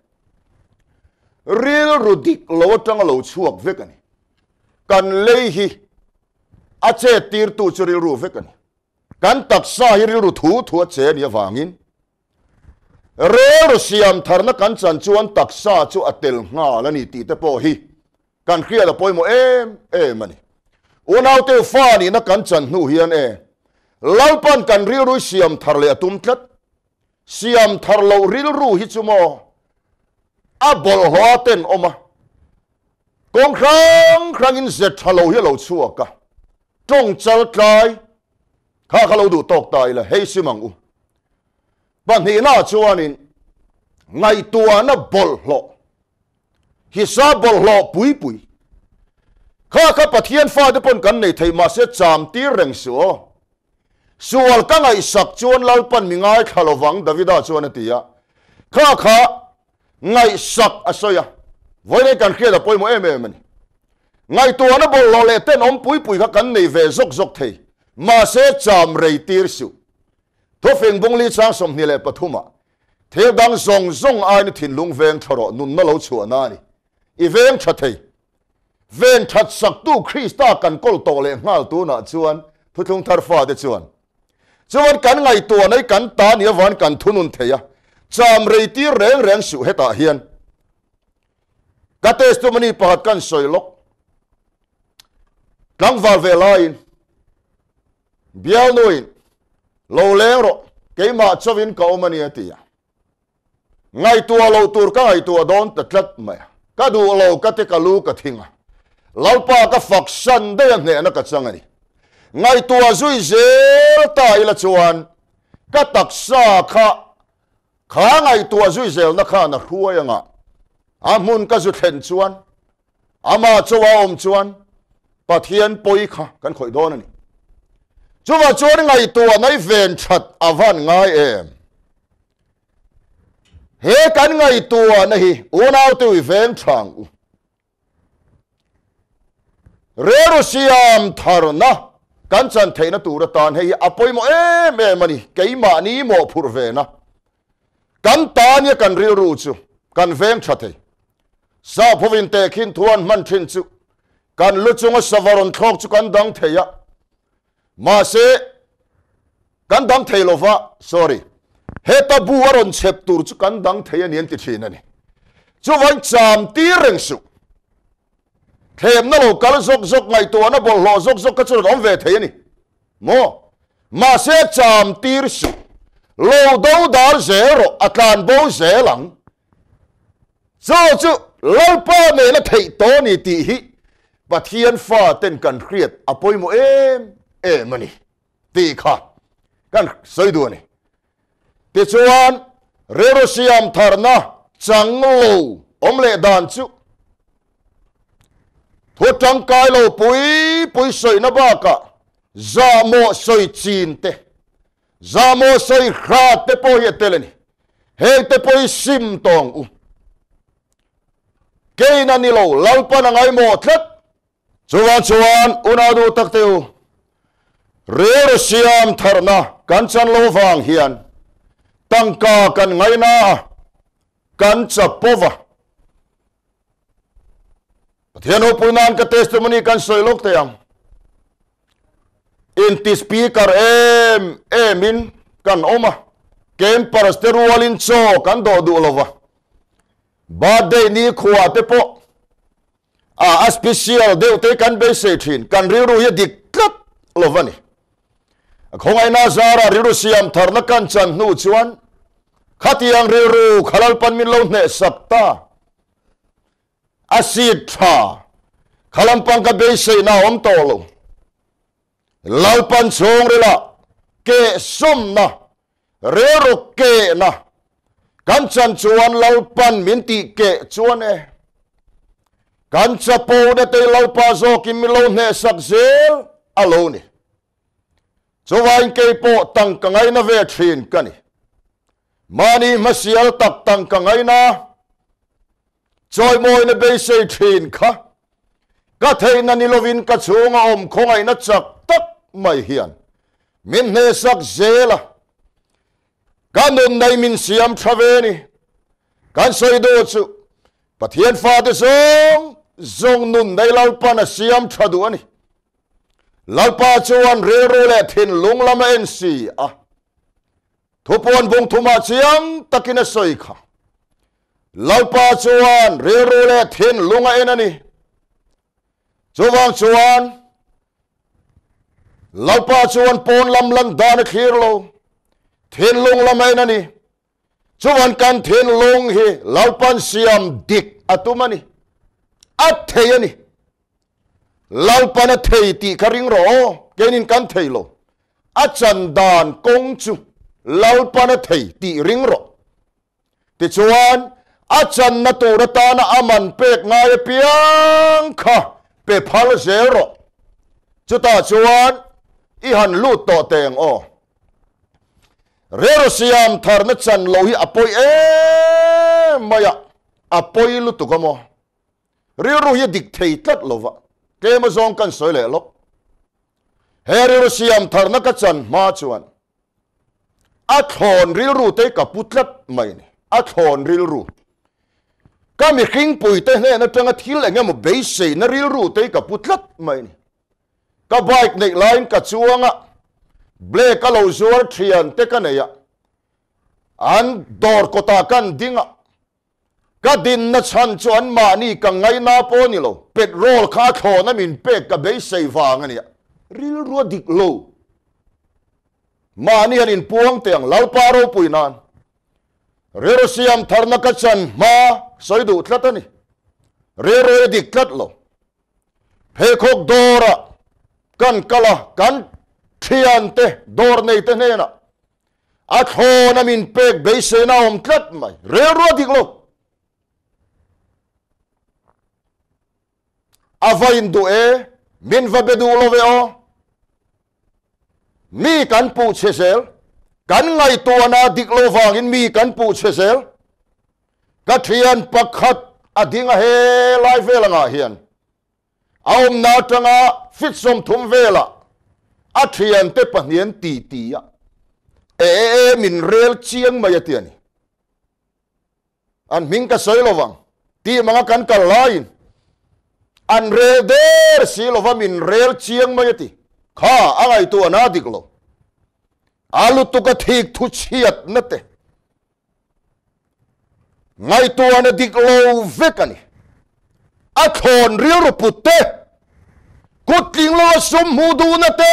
RILRU dik lo tang lo chuak vekani kan lei hi ache tir tu chu RILRU vekani kan taksa hi RILRU thu che ni wangin RILRU siam tharna kan chan chuan taksa chu atel nga la ni ti te po hi kan khria da poimo em ani unau te fa ni na kan chan nu hian lalpan kan RILRU siam thar le atum tlat siam thar lo RILRU hi chumo a bol hoaten oma kong krang in zet thalo hi lo chuaka trong chal tlai kha lo du tok tai la hei simang u ban hi na chuanin ngai tua na bol hlo hi sa bol hlo pui kha pathian fa de pon kan nei thei ma se cham ti reng su sual ka ngai sak chuan lalpan mi ngai khalowang davida chuan atia kha ngai sak asoya voine kan khia da poimo em ani ngai tua na bol lo le ten om pui kha kan nei ve zok thei ma se cham rei tir su to feng bung li chang som ni le pathuma the dang zong ai ni thin lung veng thoro nun na lo chu na ni i veng tha thei ven that sak tu Krista kan kol to le ngal tu na chuan thuthung thar fa de chuan kan ngai tua nei kan ta ni wan kan thunun theya cham rei tir reng su heta hian ka testimony pahat kan soilok tlang val ve lain bial noin lo leng ro cái mà cho vin cầu mà nia tia ngay tua lâu tur ka ngay tua don tật lật mày ka du lâu ka te ka lu ka thing lau pa ka phật san đây nè nó ka chang ani ngay tua zui zel tai la chuan ka tak sa khá ngay tua zui zel na kha na huai anga amun ka zu thlen chuan ama chowa om chuan pathian poi kha kan khoi don ani chuwa chuan ngay tua nai ven that avan ngai em he kan ngay tua na hi unau tu ven thang RILRU siam thar na kan chan theina tur tan hei apoi mo em ani keima ni mo phur ve na kan ta ni kan RILRU chu kan veng thathe sa phovin te khin thuan man thin chu kan luchunga savaron thok chu kan dang theya ma se kan dang theilova sorry heta buaron chep tur chu kan dang theya nian ti thin ani chu wang cham ti reng su thêm nó lô cá dốc dốc ngày tua nó bỏ lò dốc dốc cái chỗ đó về thế này mò mà sẽ chạm tir sự lô đâu đã dễ rồi atlan bố dễ lắm cho chứ lâu ba này nó thấy to này tì hi và thiên pha tên cần khiết à bôi một em mà nè tì khá cần xây đua này thì chuan RILRU siam thar na chẳng lô ông lệ đàn chứ thu trăng cai lô bùi sợi nó ba cả za mô sợi chín te za mô sợi khát te bôi hết te lên hết te bôi sim tòng u cái này lô lau pa na ngay mò thất chuan una du tak teu RILRU siam thar na kan chan lo vang hian tăng ca kan ngay na kan chapova Thian ho punan ka testimony kan soilok tayang inti speaker emin kan oma kem parasterualin cho kan do du lova birthday ni khuwa te po a special deu te kan be se thin kan RILRU ye dik tlat lova ni khongai na zara RILRU siam thar na kan chan nu chuan khatiang RILRU khalal pan min lo ne sakta asit tha khalampang ka be sei na om to lo lalpan chong rela ke som na RILRU ke na kan chan chuan lalpan min ti ke chuan e kan chapo de te lalpa zo kim lo ne sak zel alone chuan ke po tang ka ngai na ve thin kani mani masial tak tang ka ngai na choi moi na be sei thin kha ka thei na ni lovin ka chunga om khongai na chak tak mai hian min ne sak zela ka nun nai min siam thave ni kan soi do chu pathian fa de zong nun nai lalpa na siam thadu ani lalpa chuan RILRU le thin lung lama en si a thupon bung thuma chiang takina soi kha lalpa chuan RILRU le thin lunga en ani chuwang chuan lalpa chuan pon lam lan dan khir lo thin lung lam en ani chuan kan thin lung hi lalpan siam dik atumani at thei ani lalpan a thei ti kharing ro kenin kan thei lo a chan dan kong chu lalpan a thei ti ring ro ti chuan a chan na tu ra ta na aman pek ngai piang kha pe phal zero chuta chuan i han lu to teng o RILRU siam thar na chan lo hi apoi maya apoi lu tu kamo RILRU hi dik thei tlat lova ke ma zong kan soi le lo he RILRU siam thar na ka chan ma chuan a thon RILRU te ka putlat mai ni a thon RILRU ka mi khing pui te ne na tanga thil enge mo be se na RILRU te ka putlat mai ni ka bike nei line ka chuanga black ka lo zuar thian te ka ne ya an dor kota kan dinga ka din na chan chuan ma ni ka ngai na po ni lo petrol kha tho na min pe ka be se wang ani RILRU dik lo mà ni in puang tiang lalpa ro pui nan rero siam tharna ka chan ma soi du thlatani rero dik thlat lo phekok dora kan kala kan thian te dor nei te ne na a thona min pek be se na om thlat mai rero dik lo avain du e min va bedu lo ve o mi kan pu chesel kan ngai to na dik lo wangin mi kan pu chesel ka thian pakhat adinga he lai velanga hian aum na tanga fit som thum vela a thian te pahnian ti ti ya min rel chiang mai atiani an ming ka soi lo wang ti manga kan kal lain an re der si lo wa min rel chiang mai ati kha angai tu ana dik lo alu tu ka thik thu chiat na te ngai tu ana dik lo vekani a thon RILRU putte kutling lo sum hu du na te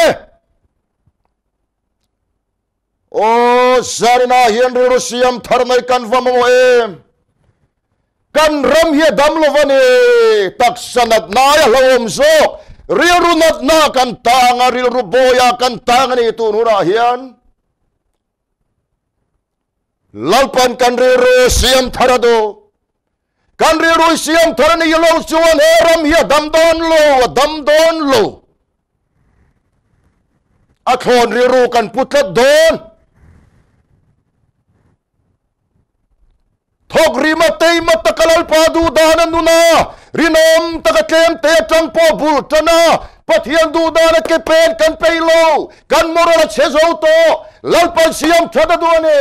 o zarina hian RILRU siam thar mai kan vamo em kan ram hi dam lo vani tak sanat na ya lom zo RILRU nat na kan tanga RILRU boya kan tanga ni tu nu na hian lalpan kan RILRU siam tharado kan RILRU siam tharani lo chuan he ram hi dam don lo a thon RILRU kan putlat don thok rima tei matakalal padu danan nuna rinom takatlem te tang po bul tana pathian du dana ke pen kan peilo kan morala chezo to lalpan siam thada duane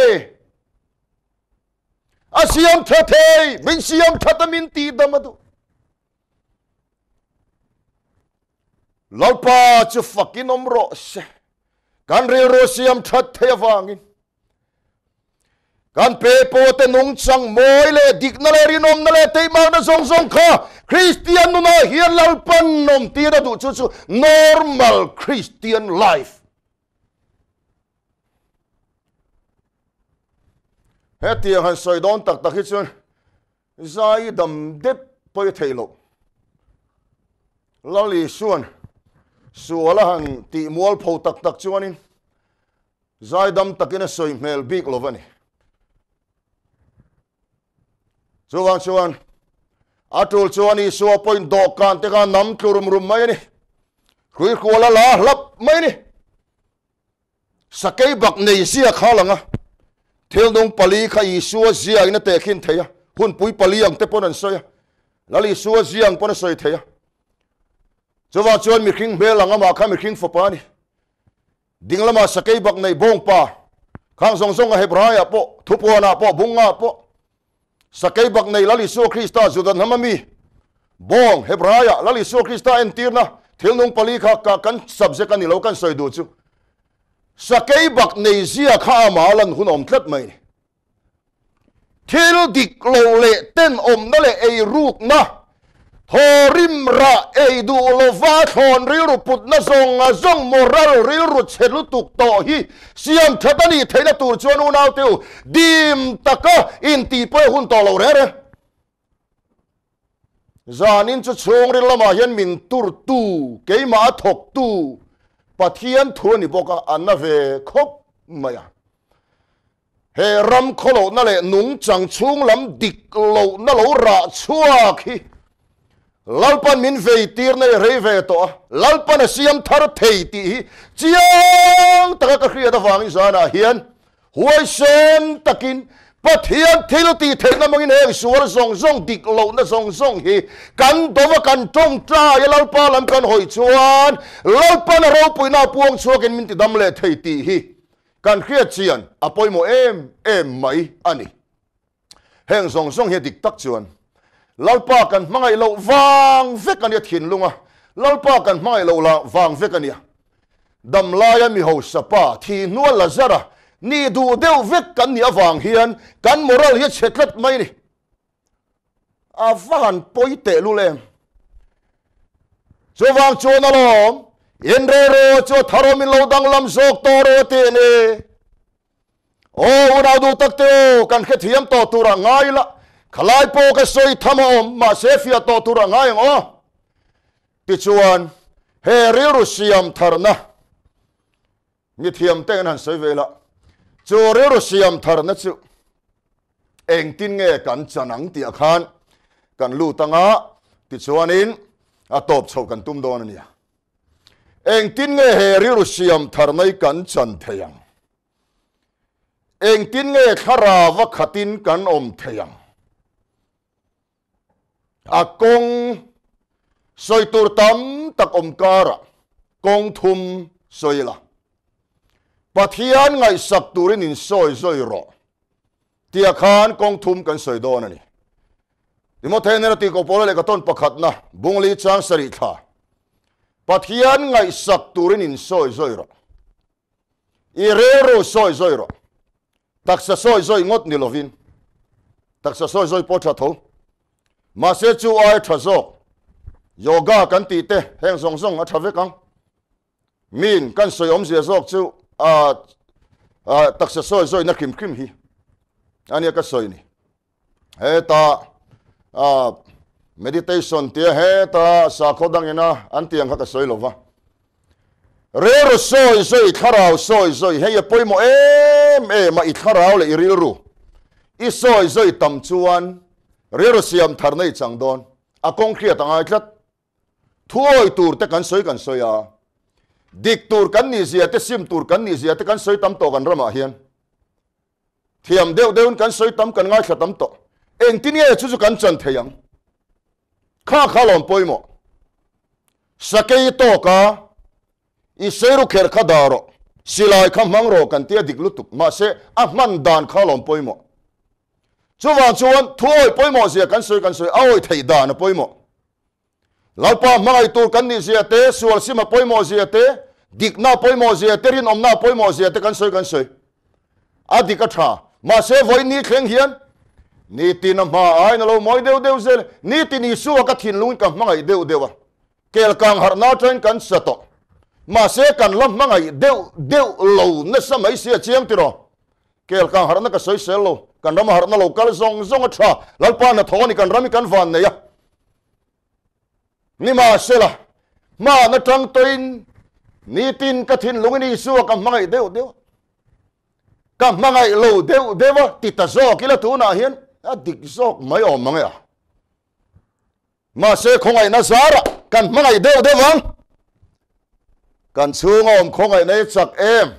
asiam thatei bin siam thatamin ti damadu lalpa chu fucking omro se kan RILRU siam thatei wangin kan pe po te nung chang moi le dik na le rinom na le te ma na song kha Christian nu na hian lalpan nom ti da du chu normal Christian life he ti han soi don tak tak hi chun zai dam dep poi thailo lali suan suala han ti mual pho tak chuanin zai dam takina soi mel big lovani chuan atul chuan I so point do kan te ka nam tlurum rum mai ni khui khola la hlap mai ni sakai bak nei sia khalanga thel dong pali kha I so zia ina te khin theya hun pui pali ang te pon an soya lali so ziang pon soi theya chuan mi khing belanga ma kha mi khing fopa ni dinglama sakai bak nei bong pa khang song a hebraya po thupona po bunga po sakai bak nei lali so Krista judan hamami bong hebraya lali so Krista entirna thilnung pali kha ka kan subject ani lo kan soi du chu sakai bak nei zia kha ma lan hun om thlat mai thil dik lo le ten om na le ei ruk na thorim ra ei du lo va thon RILRU put na zong moral RILRU chelu tuk to hi siam thatani theina tur chuan u nau teu dim taka in ti pe hun to lo re zanin chu chung ri lama hian min tur tu keima thok tu pathian thuani boka anna ve khop maya he ram kholo na le nung chang chung lam dik lo na lo ra chuak hi lalpan min vei tir nei rei ve to lalpan siam thar thei ti chiang taka ka khria da wangi zana hian huai sen takin pathian thil ti theina mangin he suar zong dik lo na zong hi kan dowa kan tong tra ya lalpa lam kan hoi chuan lalpan ro puina puang chuakin min ti dam le thei ti hi kan khria chian apoi mo em mai ani heng zong he dik tak chuan lalpa kan mangai lo wang vek ania thin lunga lalpa kan mangai lo la wang vek ania dam laya mi ho sapa thi nual la zara ni du deu vek kan ni awang hian kan moral hi chetlat mai ni a van poite lulem so wang chona lom in rero cho tharomin lo dang lam zok to ro te ne o unau du tak te kan khe thiam to tura ngai la khalai po ka soi thama ma se fia to tura ngai o ti chuan he RILRU siam tharna ni thiam te nan soi vela chu RILRU siam tharna chu eng tin nge kan chanang ti khan kan lu tanga ti chuanin a top chho kan tum don ania eng tin nge he RILRU siam tharnai kan chan theyang eng tin nge khara wa khatin kan om theyang akong soi tur tam tak om kara kong thum soila pathian ngai sak turin in soi soi ro tia khan kong thum kan soi don ani timo thena ti ko pole le ka ton pakhat na bungli chang sari tha pathian ngai sak turin in soi soi ro i RILRU soi soi ro taksa soi soi ngot ni lovin taksa soi soi po tha tho ma se chu ai tha zo yoga kan ti te heng song song a tha ve kang min kan soi om zia zok chu taksa soi soi na kim kim hi ania ka soi ni he ta meditation te he ta sa khodang ina an tiang ka soi lova RILRU soi soi tharau soi soi he ya poimo ma i tharau le i RILRU i soi soi tam chuan RILRU siam tharnai changdon a kong khria tanga tlat thuoi tur te kan soi a dik tur kan ni zia te sim tur kan ni zia te kan soi tam to kan rama hian thiam deu deun kan soi tam kan ngai thla tam to eng tin ye chu kan chan theyang kha lom poimo sakei to ka i seru kher khadaro silai khamang ro kan tia dik lutuk ma se a man dan kha lom poimo chuwan thuoi poimo zia kan soi aoi thei dan poimo lalpa mangai tur kan ni zia te sual sima poimo zia te dikna poimo zia te rin omna poimo zia te kan soi adika tha ma se voi ni thleng hian ni tin ma ai na lo moi deu zel ni tin ni su ka thin lung ka mangai deu kel kang har na train kan sato ma se kan lam mangai deu lo na samai sia chiang tiro kel kang har na ka soi sel lo kan ram har na lo kal zong a tha lalpa na thoni kan rami kan van ne ya ni ma sela ma na tang toin ni tin ka thin lung ni su ka mangai deu ka mangai lo deu ti ta zo kila tu na hian a dik zok mai om mangai ma se khongai na zara kan mangai deu wang kan chung om khongai nei chak em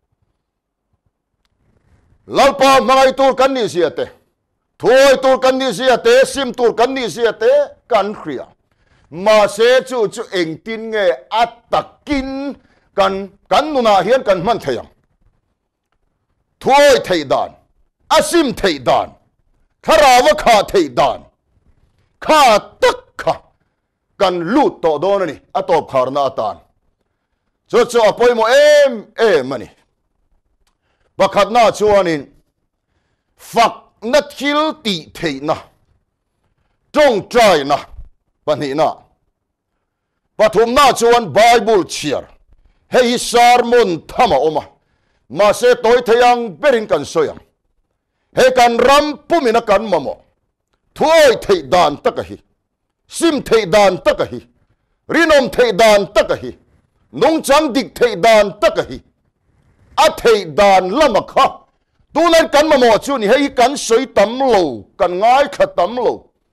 lalpa mangai tur kan ni siate thoi tur kan ni siate sim tur kan ni siate kan khria ma se chu eng tin nge atakin kan nuna hian kan man theyang thoi thei dan asim thei dan kharawa kha thei dan kha tak kha kan lut to don ni atop kharna atan chu apoimo em mani bakhat na chuanin fak na thil ti thei na tong trai na pani na pathum na chuan bible chiar hei sermon thama oma ma se toy theyang berin kan soyang he kan ram pumina kan mamo thuoi thei dan takahi sim thei dan takahi rinom thei dan takahi nung chang dik thei dan takahi a thei dan lamakha tunan kan mamo chu ni hei kan soi tam lo kan ngai kha tam lo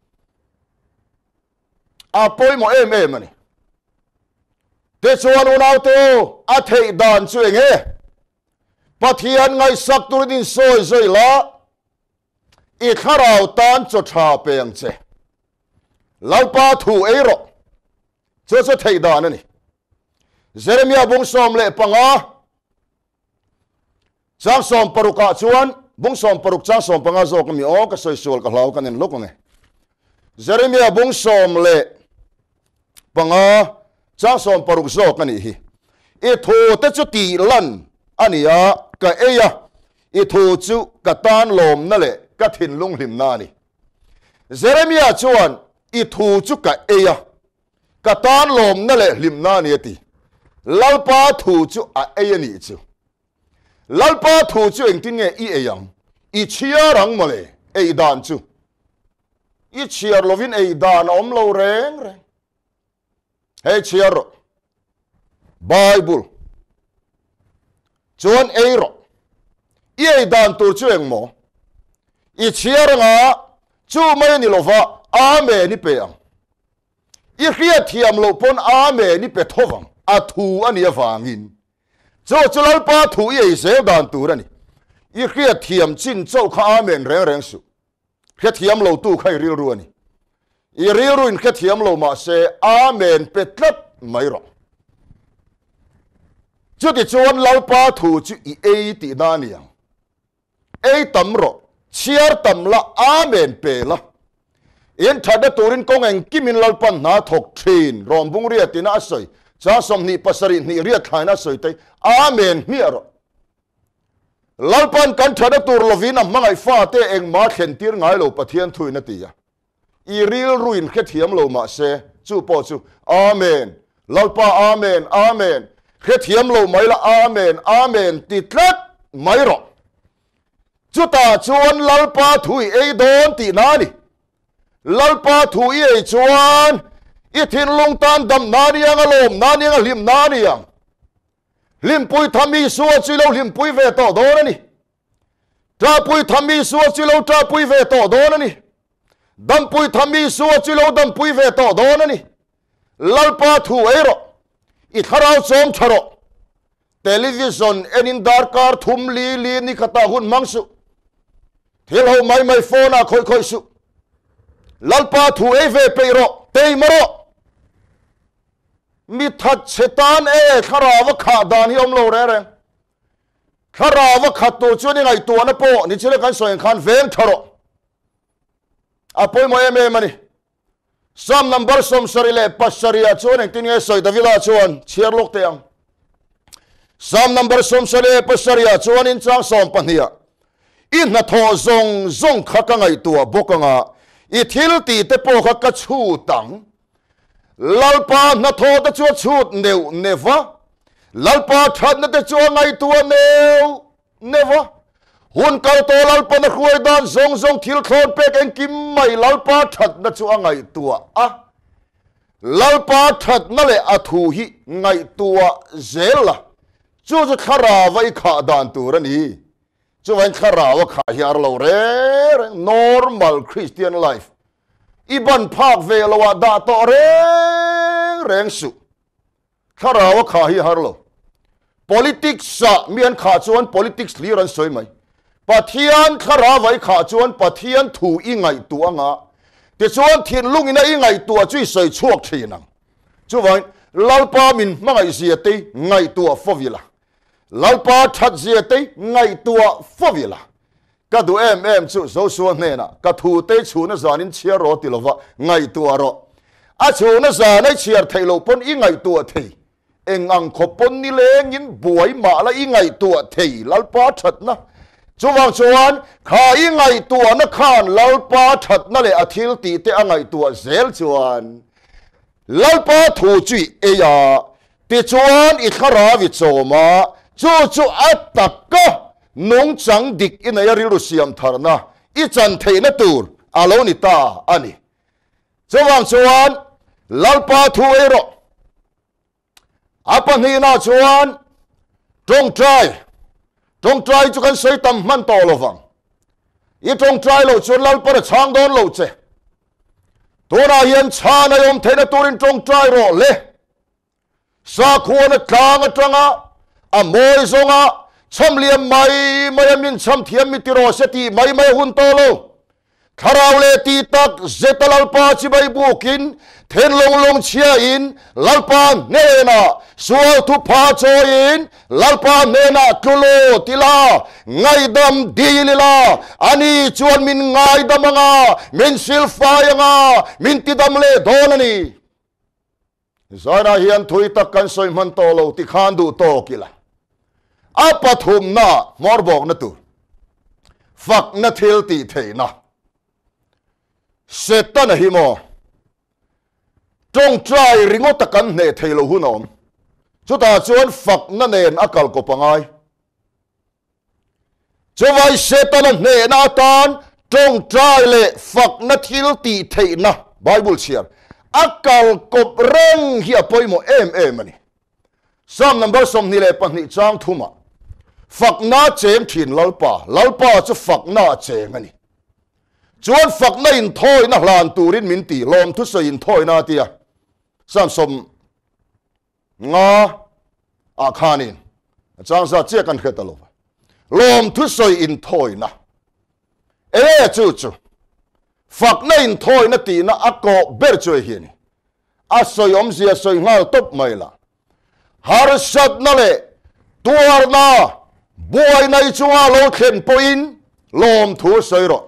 a poi mo em ani te chuan unau to a thei dan chu enge pathian ngai sak tur din soi la i kharau tan cho tha peng che lalpa thu eiro cho thei dan ani Jeremia bung som le panga chang som paruka chuan bung som paruk chang som panga zo kami o ka soi sol ka hlau kan en lokone Jeremia bung som le panga chang som paruk zo kani hi e tho te chu ti lan ania ka eya i thu chu ka tan lom na le ka thin lung hlim na ni Jeremia chuan i thu chu ka eya ka tan lom na le hlim na ni ti lalpa thu chu a ani chu lalpa thu chu eng tin nge I eyang I chia rang mole ei dan chu I chia lovin ei dan om lo reng reng hey chia ro Bible chuan ei ro I ei dan tur chu eng mo I chia ranga chu mai ni lova amen ni pe ang I khia thiam lo pon amen ni pe thowang a thu ani awangin chu lalpa thu ei se dan tur ani I khia thiam chin chau kha amen reng reng su khia thiam lo tu khai RILRU ani I RILRU in khia thiam lo ma se amen pe tlat mai ro chu ti chuan lalpa thu chu I ei ti na ni ang ei tam ro chiar tam la amen pe la in thada turin kong eng kimin lalpan na thok thin rom bung ria tina soi cha som ni pasari ni ria thaina soi te amen mi aro lalpan kan thada tur lovina mangai fa te eng ma khen tir ngai lo pathian thuina tia I RILRU in khethiam lo ma se chu po chu amen lalpa amen amen khethiam lo mai la amen amen ti tlat mai ro chu ta chuan lalpa thui ei don ti na ni lalpa thui ei chuan I thin lung tan dam na ni ang alom na ni ang lim na ni ang lim pui thami suwa chi lo lim pui ve to do na ni tra pui thami suwa chi lo tra pui ve to do na ni dam pui thami suwa chi lo dam pui ve to do na ni lalpa thu ei ro I tharau chom tharo television enin darkar thum li ni khata hun mangsu thil ho mai phone a khoi khoi su lalpa thu ei ve pe ro tei maro mi that setan e kharawa kha dan hi om lo re re kharawa kha to chu ni ngai to na po ni chile kan soeng khan veng tharo apoi mo em mani sam number som sarile pasaria chuan eng tin nge soi davila chuan chiar lok teang sam number som sale pasaria chuan in chang som pahnia in na tho zong kha ka ngai tua bokanga I thil ti te po kha ka chu tang lalpa na tho ta chu chut neu neva lalpa that na te chu ngai tua neu neva hun kal to lalpa na khuai dan zong thil thon pe ken kim mai lalpa that na chu ngai tua a lalpa that na le a thu hi ngai tua zela chu khara vai kha dan tur ani chu wan kharawa kha hiar lo re normal Christian life iban phak ve lo da to reng su kharawa kha hi har lo politics sa mian kha chuan politics liran soi mai pathian kharawai kha chuan pathian thu I ngai tu anga ti chuan thin lungina I ngai tu chui soi chuak thinang chu wan lalpa min mangai zia te ngai tu fovila lalpa that zia te ngai tua fovila ka du em chu zo suan ne na ka thu te chu na zanin chia ro ti lova ngai tua ro a chu na za nai chiar thailo pon I ngai tua thei eng ang khopon ni leng in buai ma la I ngai tua thei lalpa that na chu wang chuan kha I ngai tua na khan lalpa that na le athil ti te a ngai tua zel chuan lalpa thu chui e ya ti chuan I khara vi choma chu ataka nong chang dik in a RILRU siam tharna I chan theina tur alo ni ta ani chuwang chuan lalpa thu ero apa ni na chuan tong try chu kan soi tam man to lovang I tong try lo chuan lalpa chang don lo che tora hian chana yom theina turin tong try ro le sa khuana tlang atanga a moi zonga cham liam mai min cham thiam mi tiro seti mai hun to lo kharau le ti tak zetalal pa chi bai bukin then long chia in lalpa ne na sual tu pha cho in lalpa ne na tulo tila ngai dam dilila ani chuan min ngai damanga min silfayanga min tidam le donani zara hian thui tak kan soi man to lo ti khan du to kila apathum na morbok na tu fak na thil ti theina setan himo tong try ringo takan ne thailo hunom chú ta chuan phật na nen akal ko pangai chú vai Satan nè na tan trong trai lệ phật na thil ti thei na Bible share akal kop reng hi apoi mo em ani Psalm number som ni le pan ni chang thuma phật na cheng thin lalpa chu phật na cheng ani chuan phật na in thoi na hlan turin min ti lom thu so in thoi na tia Psalm som nga a khanin chang sa che kan khetalo lom thu so in thoi na chu phật na in thoi na ti na ako ber choi hiani a soi om zia soi ngal top mai la har sat na le tuar na buai nai chunga lo khen poin lom thu soi ro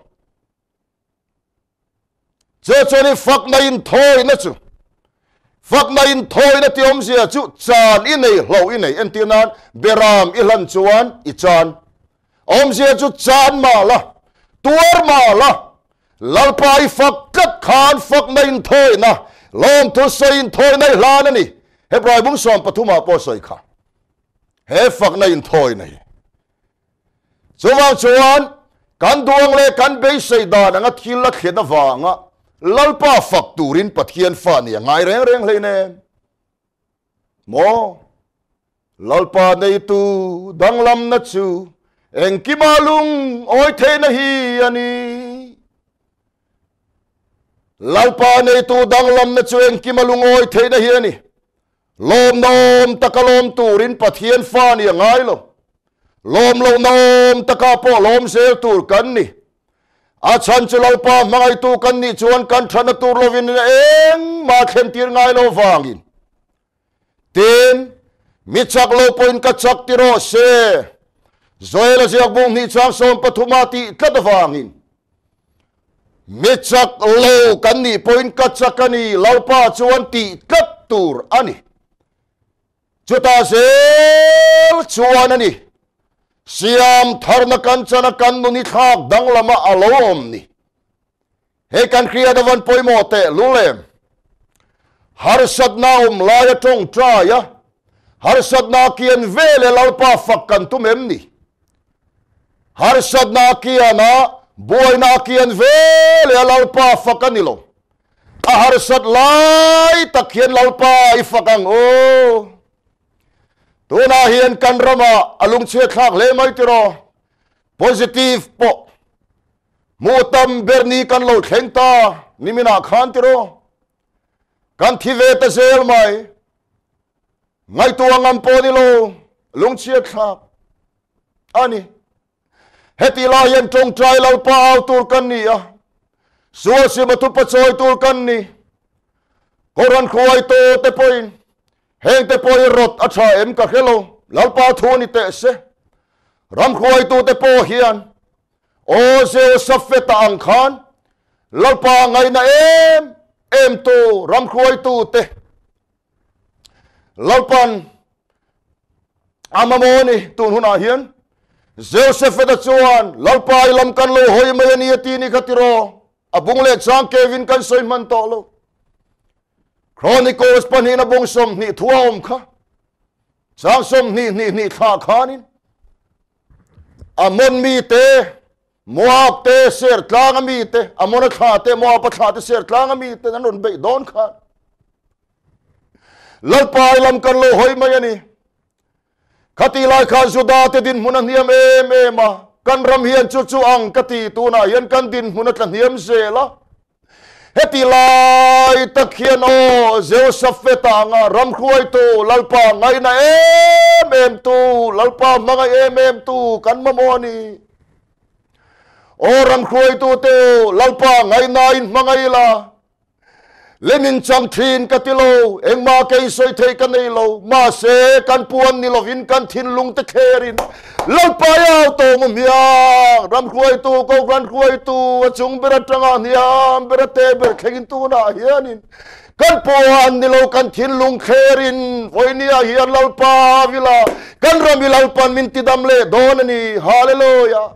choni phật na in thoi na chu phật na in thoi na ti om zia chu chan in nei lo in nei en ti nan beram i lan chuan i chan om zia chu chan ma la tuar ma la lalpai phật cất khan phật na in thoi na lom thu soi in thoi nei lan ani Hebrai bung som pathuma po soi kha he phật na in thoi nei chuan kan duang le kan be sei da nga thil la khena wanga lalpa phật turin pathian fa ni ngai reng le ne mo lalpa nei tu danglam na chu engki malung oi the na hi ani lalpa nei tu danglam na chu engki malung oi the na hi ani lom nom takalom turin pathian fa ni ngai lo lom lo nom taka po lom sel tur kan ni a chan chu lalpa mangai tu kan ni chuan kan thana tur lovin eng ma khem tir ngai lo wangin tin mi chak lo point ka chak tiro se zoela ziak bung ni chang som pathuma ti kat wangin mi chak lo kan ni point ka chakani lalpa chuan ti kat tur ani chuta sel chuan ani siam tharna kanchana kan nu ni thak danglama alom ni he kan kriya dawan poimo te lulem har satna laya tong traya har satna kian vele lalpa fakkan tumem ni har satna kiana boina kian vele lalpa fakkanilo a har sat lai takhian lalpa ifakang o tuna hian kan rama alung che thak le mai tiro positive po mutam berni kan lo thlengta nimina khan tiro kan thive ta zel mai ngai tu angam po ni lo lung che thak ani heti la hian tong trai lo pa au tur kan ni a so se matu pa choi tur kan ni koran khoi to te point heng te poi rot acha em ka khelo lalpa thoni te se ram khoi tu te po hian o se safeta ang khan lalpa ngai na em tu ram khoi tu te lalpan amamoni tun huna hian Joseph da chuan lalpa lam kan lo hoi mai ani ti ni khatiro abung le chang Kevin kan soi man to lo Chronicles panina bung som ni thuam kha chang som ni tha khanin amon mi te moab te ser tlang mi te amon kha te moab kha te ser tlang mi te nan be don kha lalpa lam kan lo hoi mai ani khati lai kha juda te din munan hiam ma kan ram hian chu ang kati tu na hian kan din munat lan hiam zela heti lai takhian o Joseph nga ram khuai tu lalpa ngai na em tu lalpa mangai em tu kan mamoni o ram khuai tu te lalpa ngai na in mangai la lemin chang thin katilo engma ke soi thei kan nei lo ma se kan puan ni lovin kan thin lung te kherin lalpa ya to mumia ram khuai tu ko ran khuai tu chung berat tanga niam berate ber khegin tu na hianin kan puan ni lo kan thin lung kherin voinia hian lalpa vila kan ram lalpan min tidam le don ani hallelujah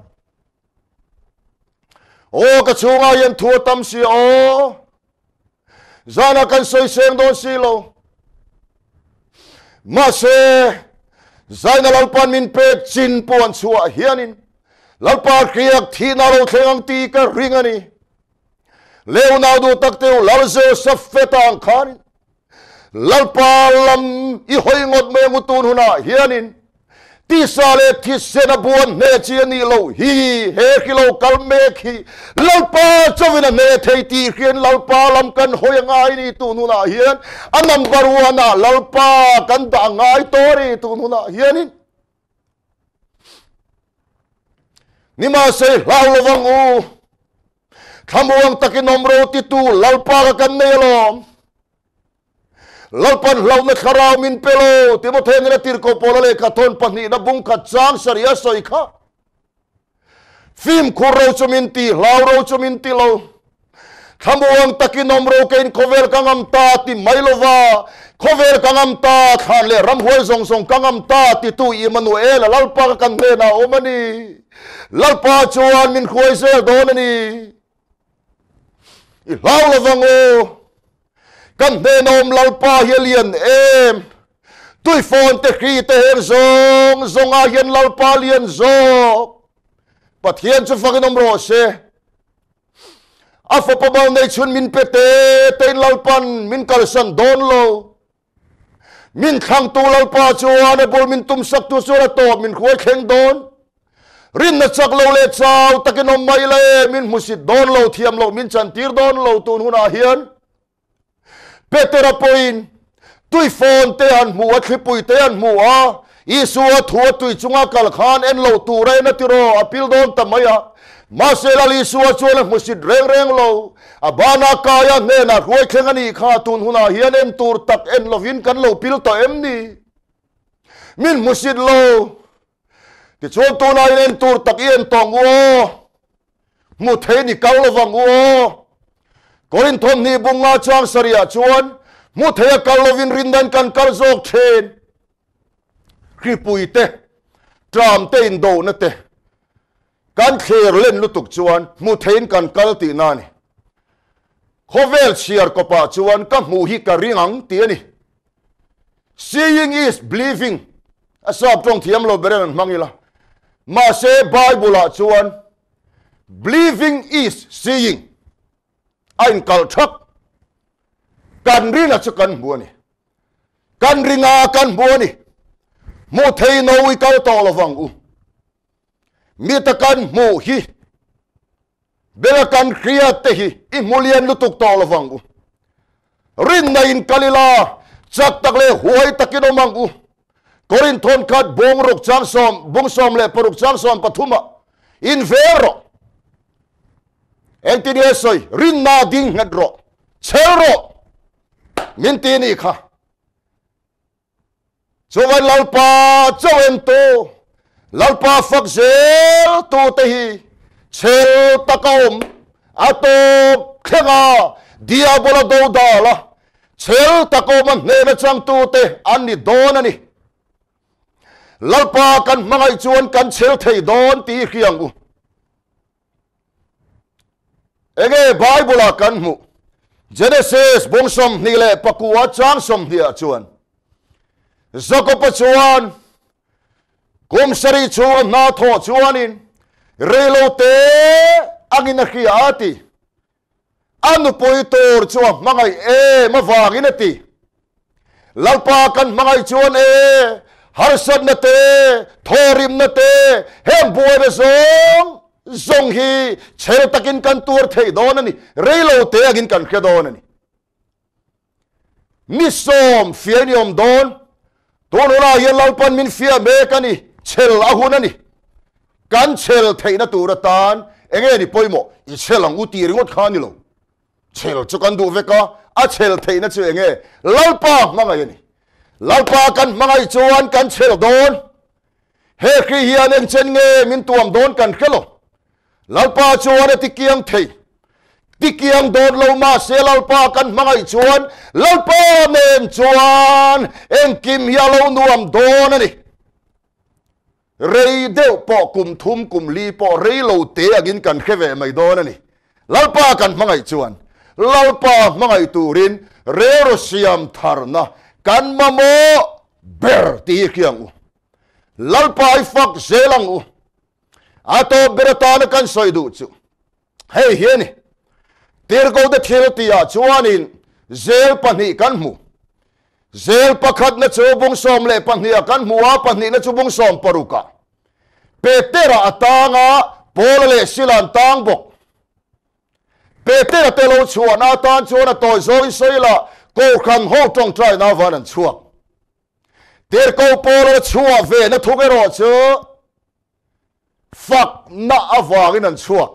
o ka chunga yan thu tam si o zana kan soi seng don silo mà sẽ giải na lalpan min pek chin puan chua hianin lalpa kriak thi na lo thleng ti ka ring ani leo na du tak teu lalzo sa fetang khan lalpa lam i hoi ngot me ngutun huna hianin ti sale thi sena buan ne chi ni lo hi he kilo kal me khi lalpa chovina ne thei ti khian lalpa lam kan hoi ngai ni tu nu na hian anam baruana lalpa kan da ngai tori tu nu na hianin nima se lau lovang u thamuang takin nomro ti tu lalpa ka kan ne lom lalpan lau na kharau min pelo timothe na tir ko polale ka thon pani na bung khat chang saria soi kha phim khuro chumin ti lau ro chumin ti lo thamuang takin nomro kein khovel kangam ta ti mailova khovel kangam ta khan le ram hoi zong zong kangam ta ti tu Emmanuel lalpa kan ne na omani lalpa chuan min khoi se donani i lau lawango kan ne nom lalpa hialian em tui phone te khi te her zong zong a hian lalpa lian zo pathian chu fakin omro se afa pabal nei chun min pete tein lalpan min kalsan don lo min khang tu lalpa chuan bol min tum sak tu sura to min khoi kheng don rin na chak lo le chau takin om mai le min musit don lo thiam lo min chan tir don lo tun huna hian petera point tui phone te an mu a thipui te an mu a isua thua tui chunga kal khan en lo tu re na tiro apil don tamaya masela li suwa chuan musit reng reng lo abana kaya ne na roi khengani kha tun huna hian en tur tak en lovin kan lo pil to em ni min musit lo ti chuan tu na en tur tak ien tong o mu the ni kal lo wang o korin thon ni bunga chang saria chuan mu the kal lovin rindan kan kal zok then kripui te tram te in do na te kan kher len lutuk chuan mu thein kan kal ti na ni khovel chiar ko pa chuan ka mu hi ka ringang ti ani seeing is believing asap tong thiam lo beren mangila ma se bible a chuan believing is seeing ain kal thak kan rina chu kan buani kan ringa kan buani mu thei no wi kal to lawang u mi ta kan mu hi bela kan kriya te hi i mulian lutuk to lawang u rin na in kalila chak tak le huai takino mang u korin thon khat bong ruk chang som bong som le paruk chang som pathuma in vero entini soi rin na ding ngadro chero minti ni kha chuan lalpa chowen to lalpa fak zel tu te hi chel takaum ato khenga diabola do dala chel takom ne na chang tu te ani don ani lalpa kan mangai chuan kan chel thei don ti khiang u ege bible kan mu Genesis bongsom ni le pakua chang som dia chuan zakopa chuan kum sari chuan na tho chuanin relo te angin khi ati anu poitor chuan mangai e mawangin ati lalpa kan mangai chuan e harsan na te thorim na te hem boy be zong hi chel takin kan tur thei don ani relo te agin kan khe don ani mi som fieniom don tonula hian lalpan min fia me kani chel ahun ani kan chel thei na turatan enge ni poimo i chelang uti ringot khani lo chel chu kan du veka a chel thei na chu enge lalpa mangai ani lalpa kan mangai chuan kan chel don he khi hian en chen nge min tuam don kan khelo lalpa chuan tikiang thei tikiang don lo ma se lalpa kan mangai chuan lalpa nem chuan en kim ya lo nuam don ani rei deu po kum thum kum li po rei lo te agin kan kheve mai don ani lalpa kan mangai chuan lalpa mangai turin rero siam tharna kan mamo ber ti kiang u lalpai fak zelang u ato beratana kan soidu chu hey hiani tirgo de thiltia chuanin zel pani kan mu zel pakhat na chubung som le pahnia kan muwa pani na chubung som paruka petera atanga polale silan tang bok petera telo chuana tan chuana toy zoi soila ko khan ho tong trai na vanan chuak ter ko polo chua ve na thugero chu fak na awangin an chuak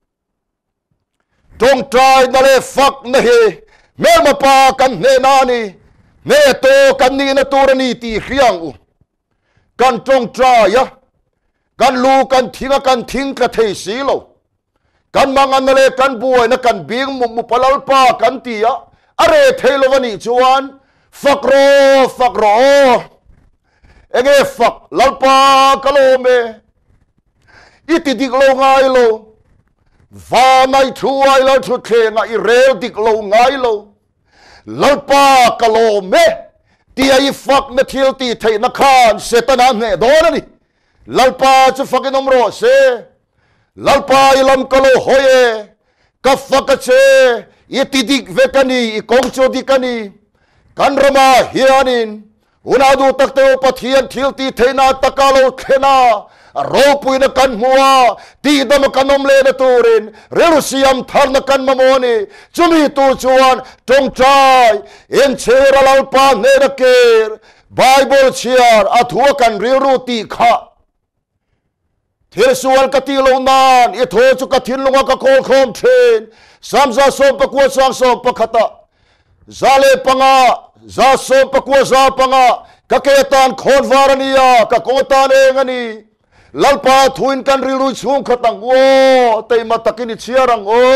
tong trai na le fak na he mel ma pa kan ne na ni ne to kan ni na turani ti khiang u kan tong trai ya kan lu kan thinga kan thing ka thei si lo kan mangan le kan buai na kan bing mu palal pa kan ti ya are thailo wani chuan fakro enge fak lalpa kalome iti dik lo ngai lo va nai thu ai lo thu thenga I rel dik lo ngai lo lalpa kalome ti ai fak na thil ti thei na khan setana ne don ni lalpa chu fakin omro se lalpa ilam kalo hoye ka fakache iti dik vekani I kongcho dikani kan rama hianin unadu takte pathian thilti theina takalo khena ropui na kan muwa ti dam kanom le na turin relusiam thar na kan mamoni chumi tu chuan tong trai en chera lalpa ne na ker bible chiar athua kan RILRU ti kha thirsual katilo nan I tho chu kathin lunga ka kol khom then samza som pakwa sang som pakhata zale panga za som pakwa za panga kaketan khonwarania ka kotan engani lalpa thuin kan RILRU chung khatang o teima takini chiarang o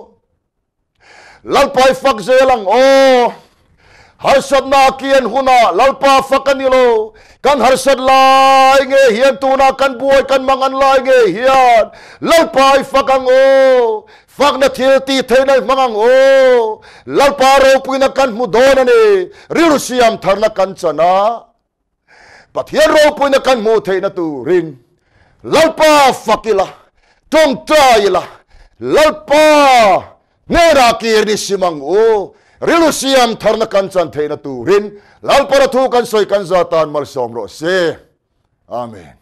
lalpai fak zelang o harsat na kian huna lalpa fakanilo kan harsat lai nge hian tuna kan buai kan mangan lai nge hian lalpai fakang o fak na thil ti theina mangang o lalpa ro puina kan mudona ni RILRU siam tharna kan chana pathian ro puina kan mu theina tu rin lalpa fakila tong traila lalpa nera kirni simang o RILRU siam tharna kan chan theina tu rin lalpa ra thu kan soi kan zatan mal som ro se amen.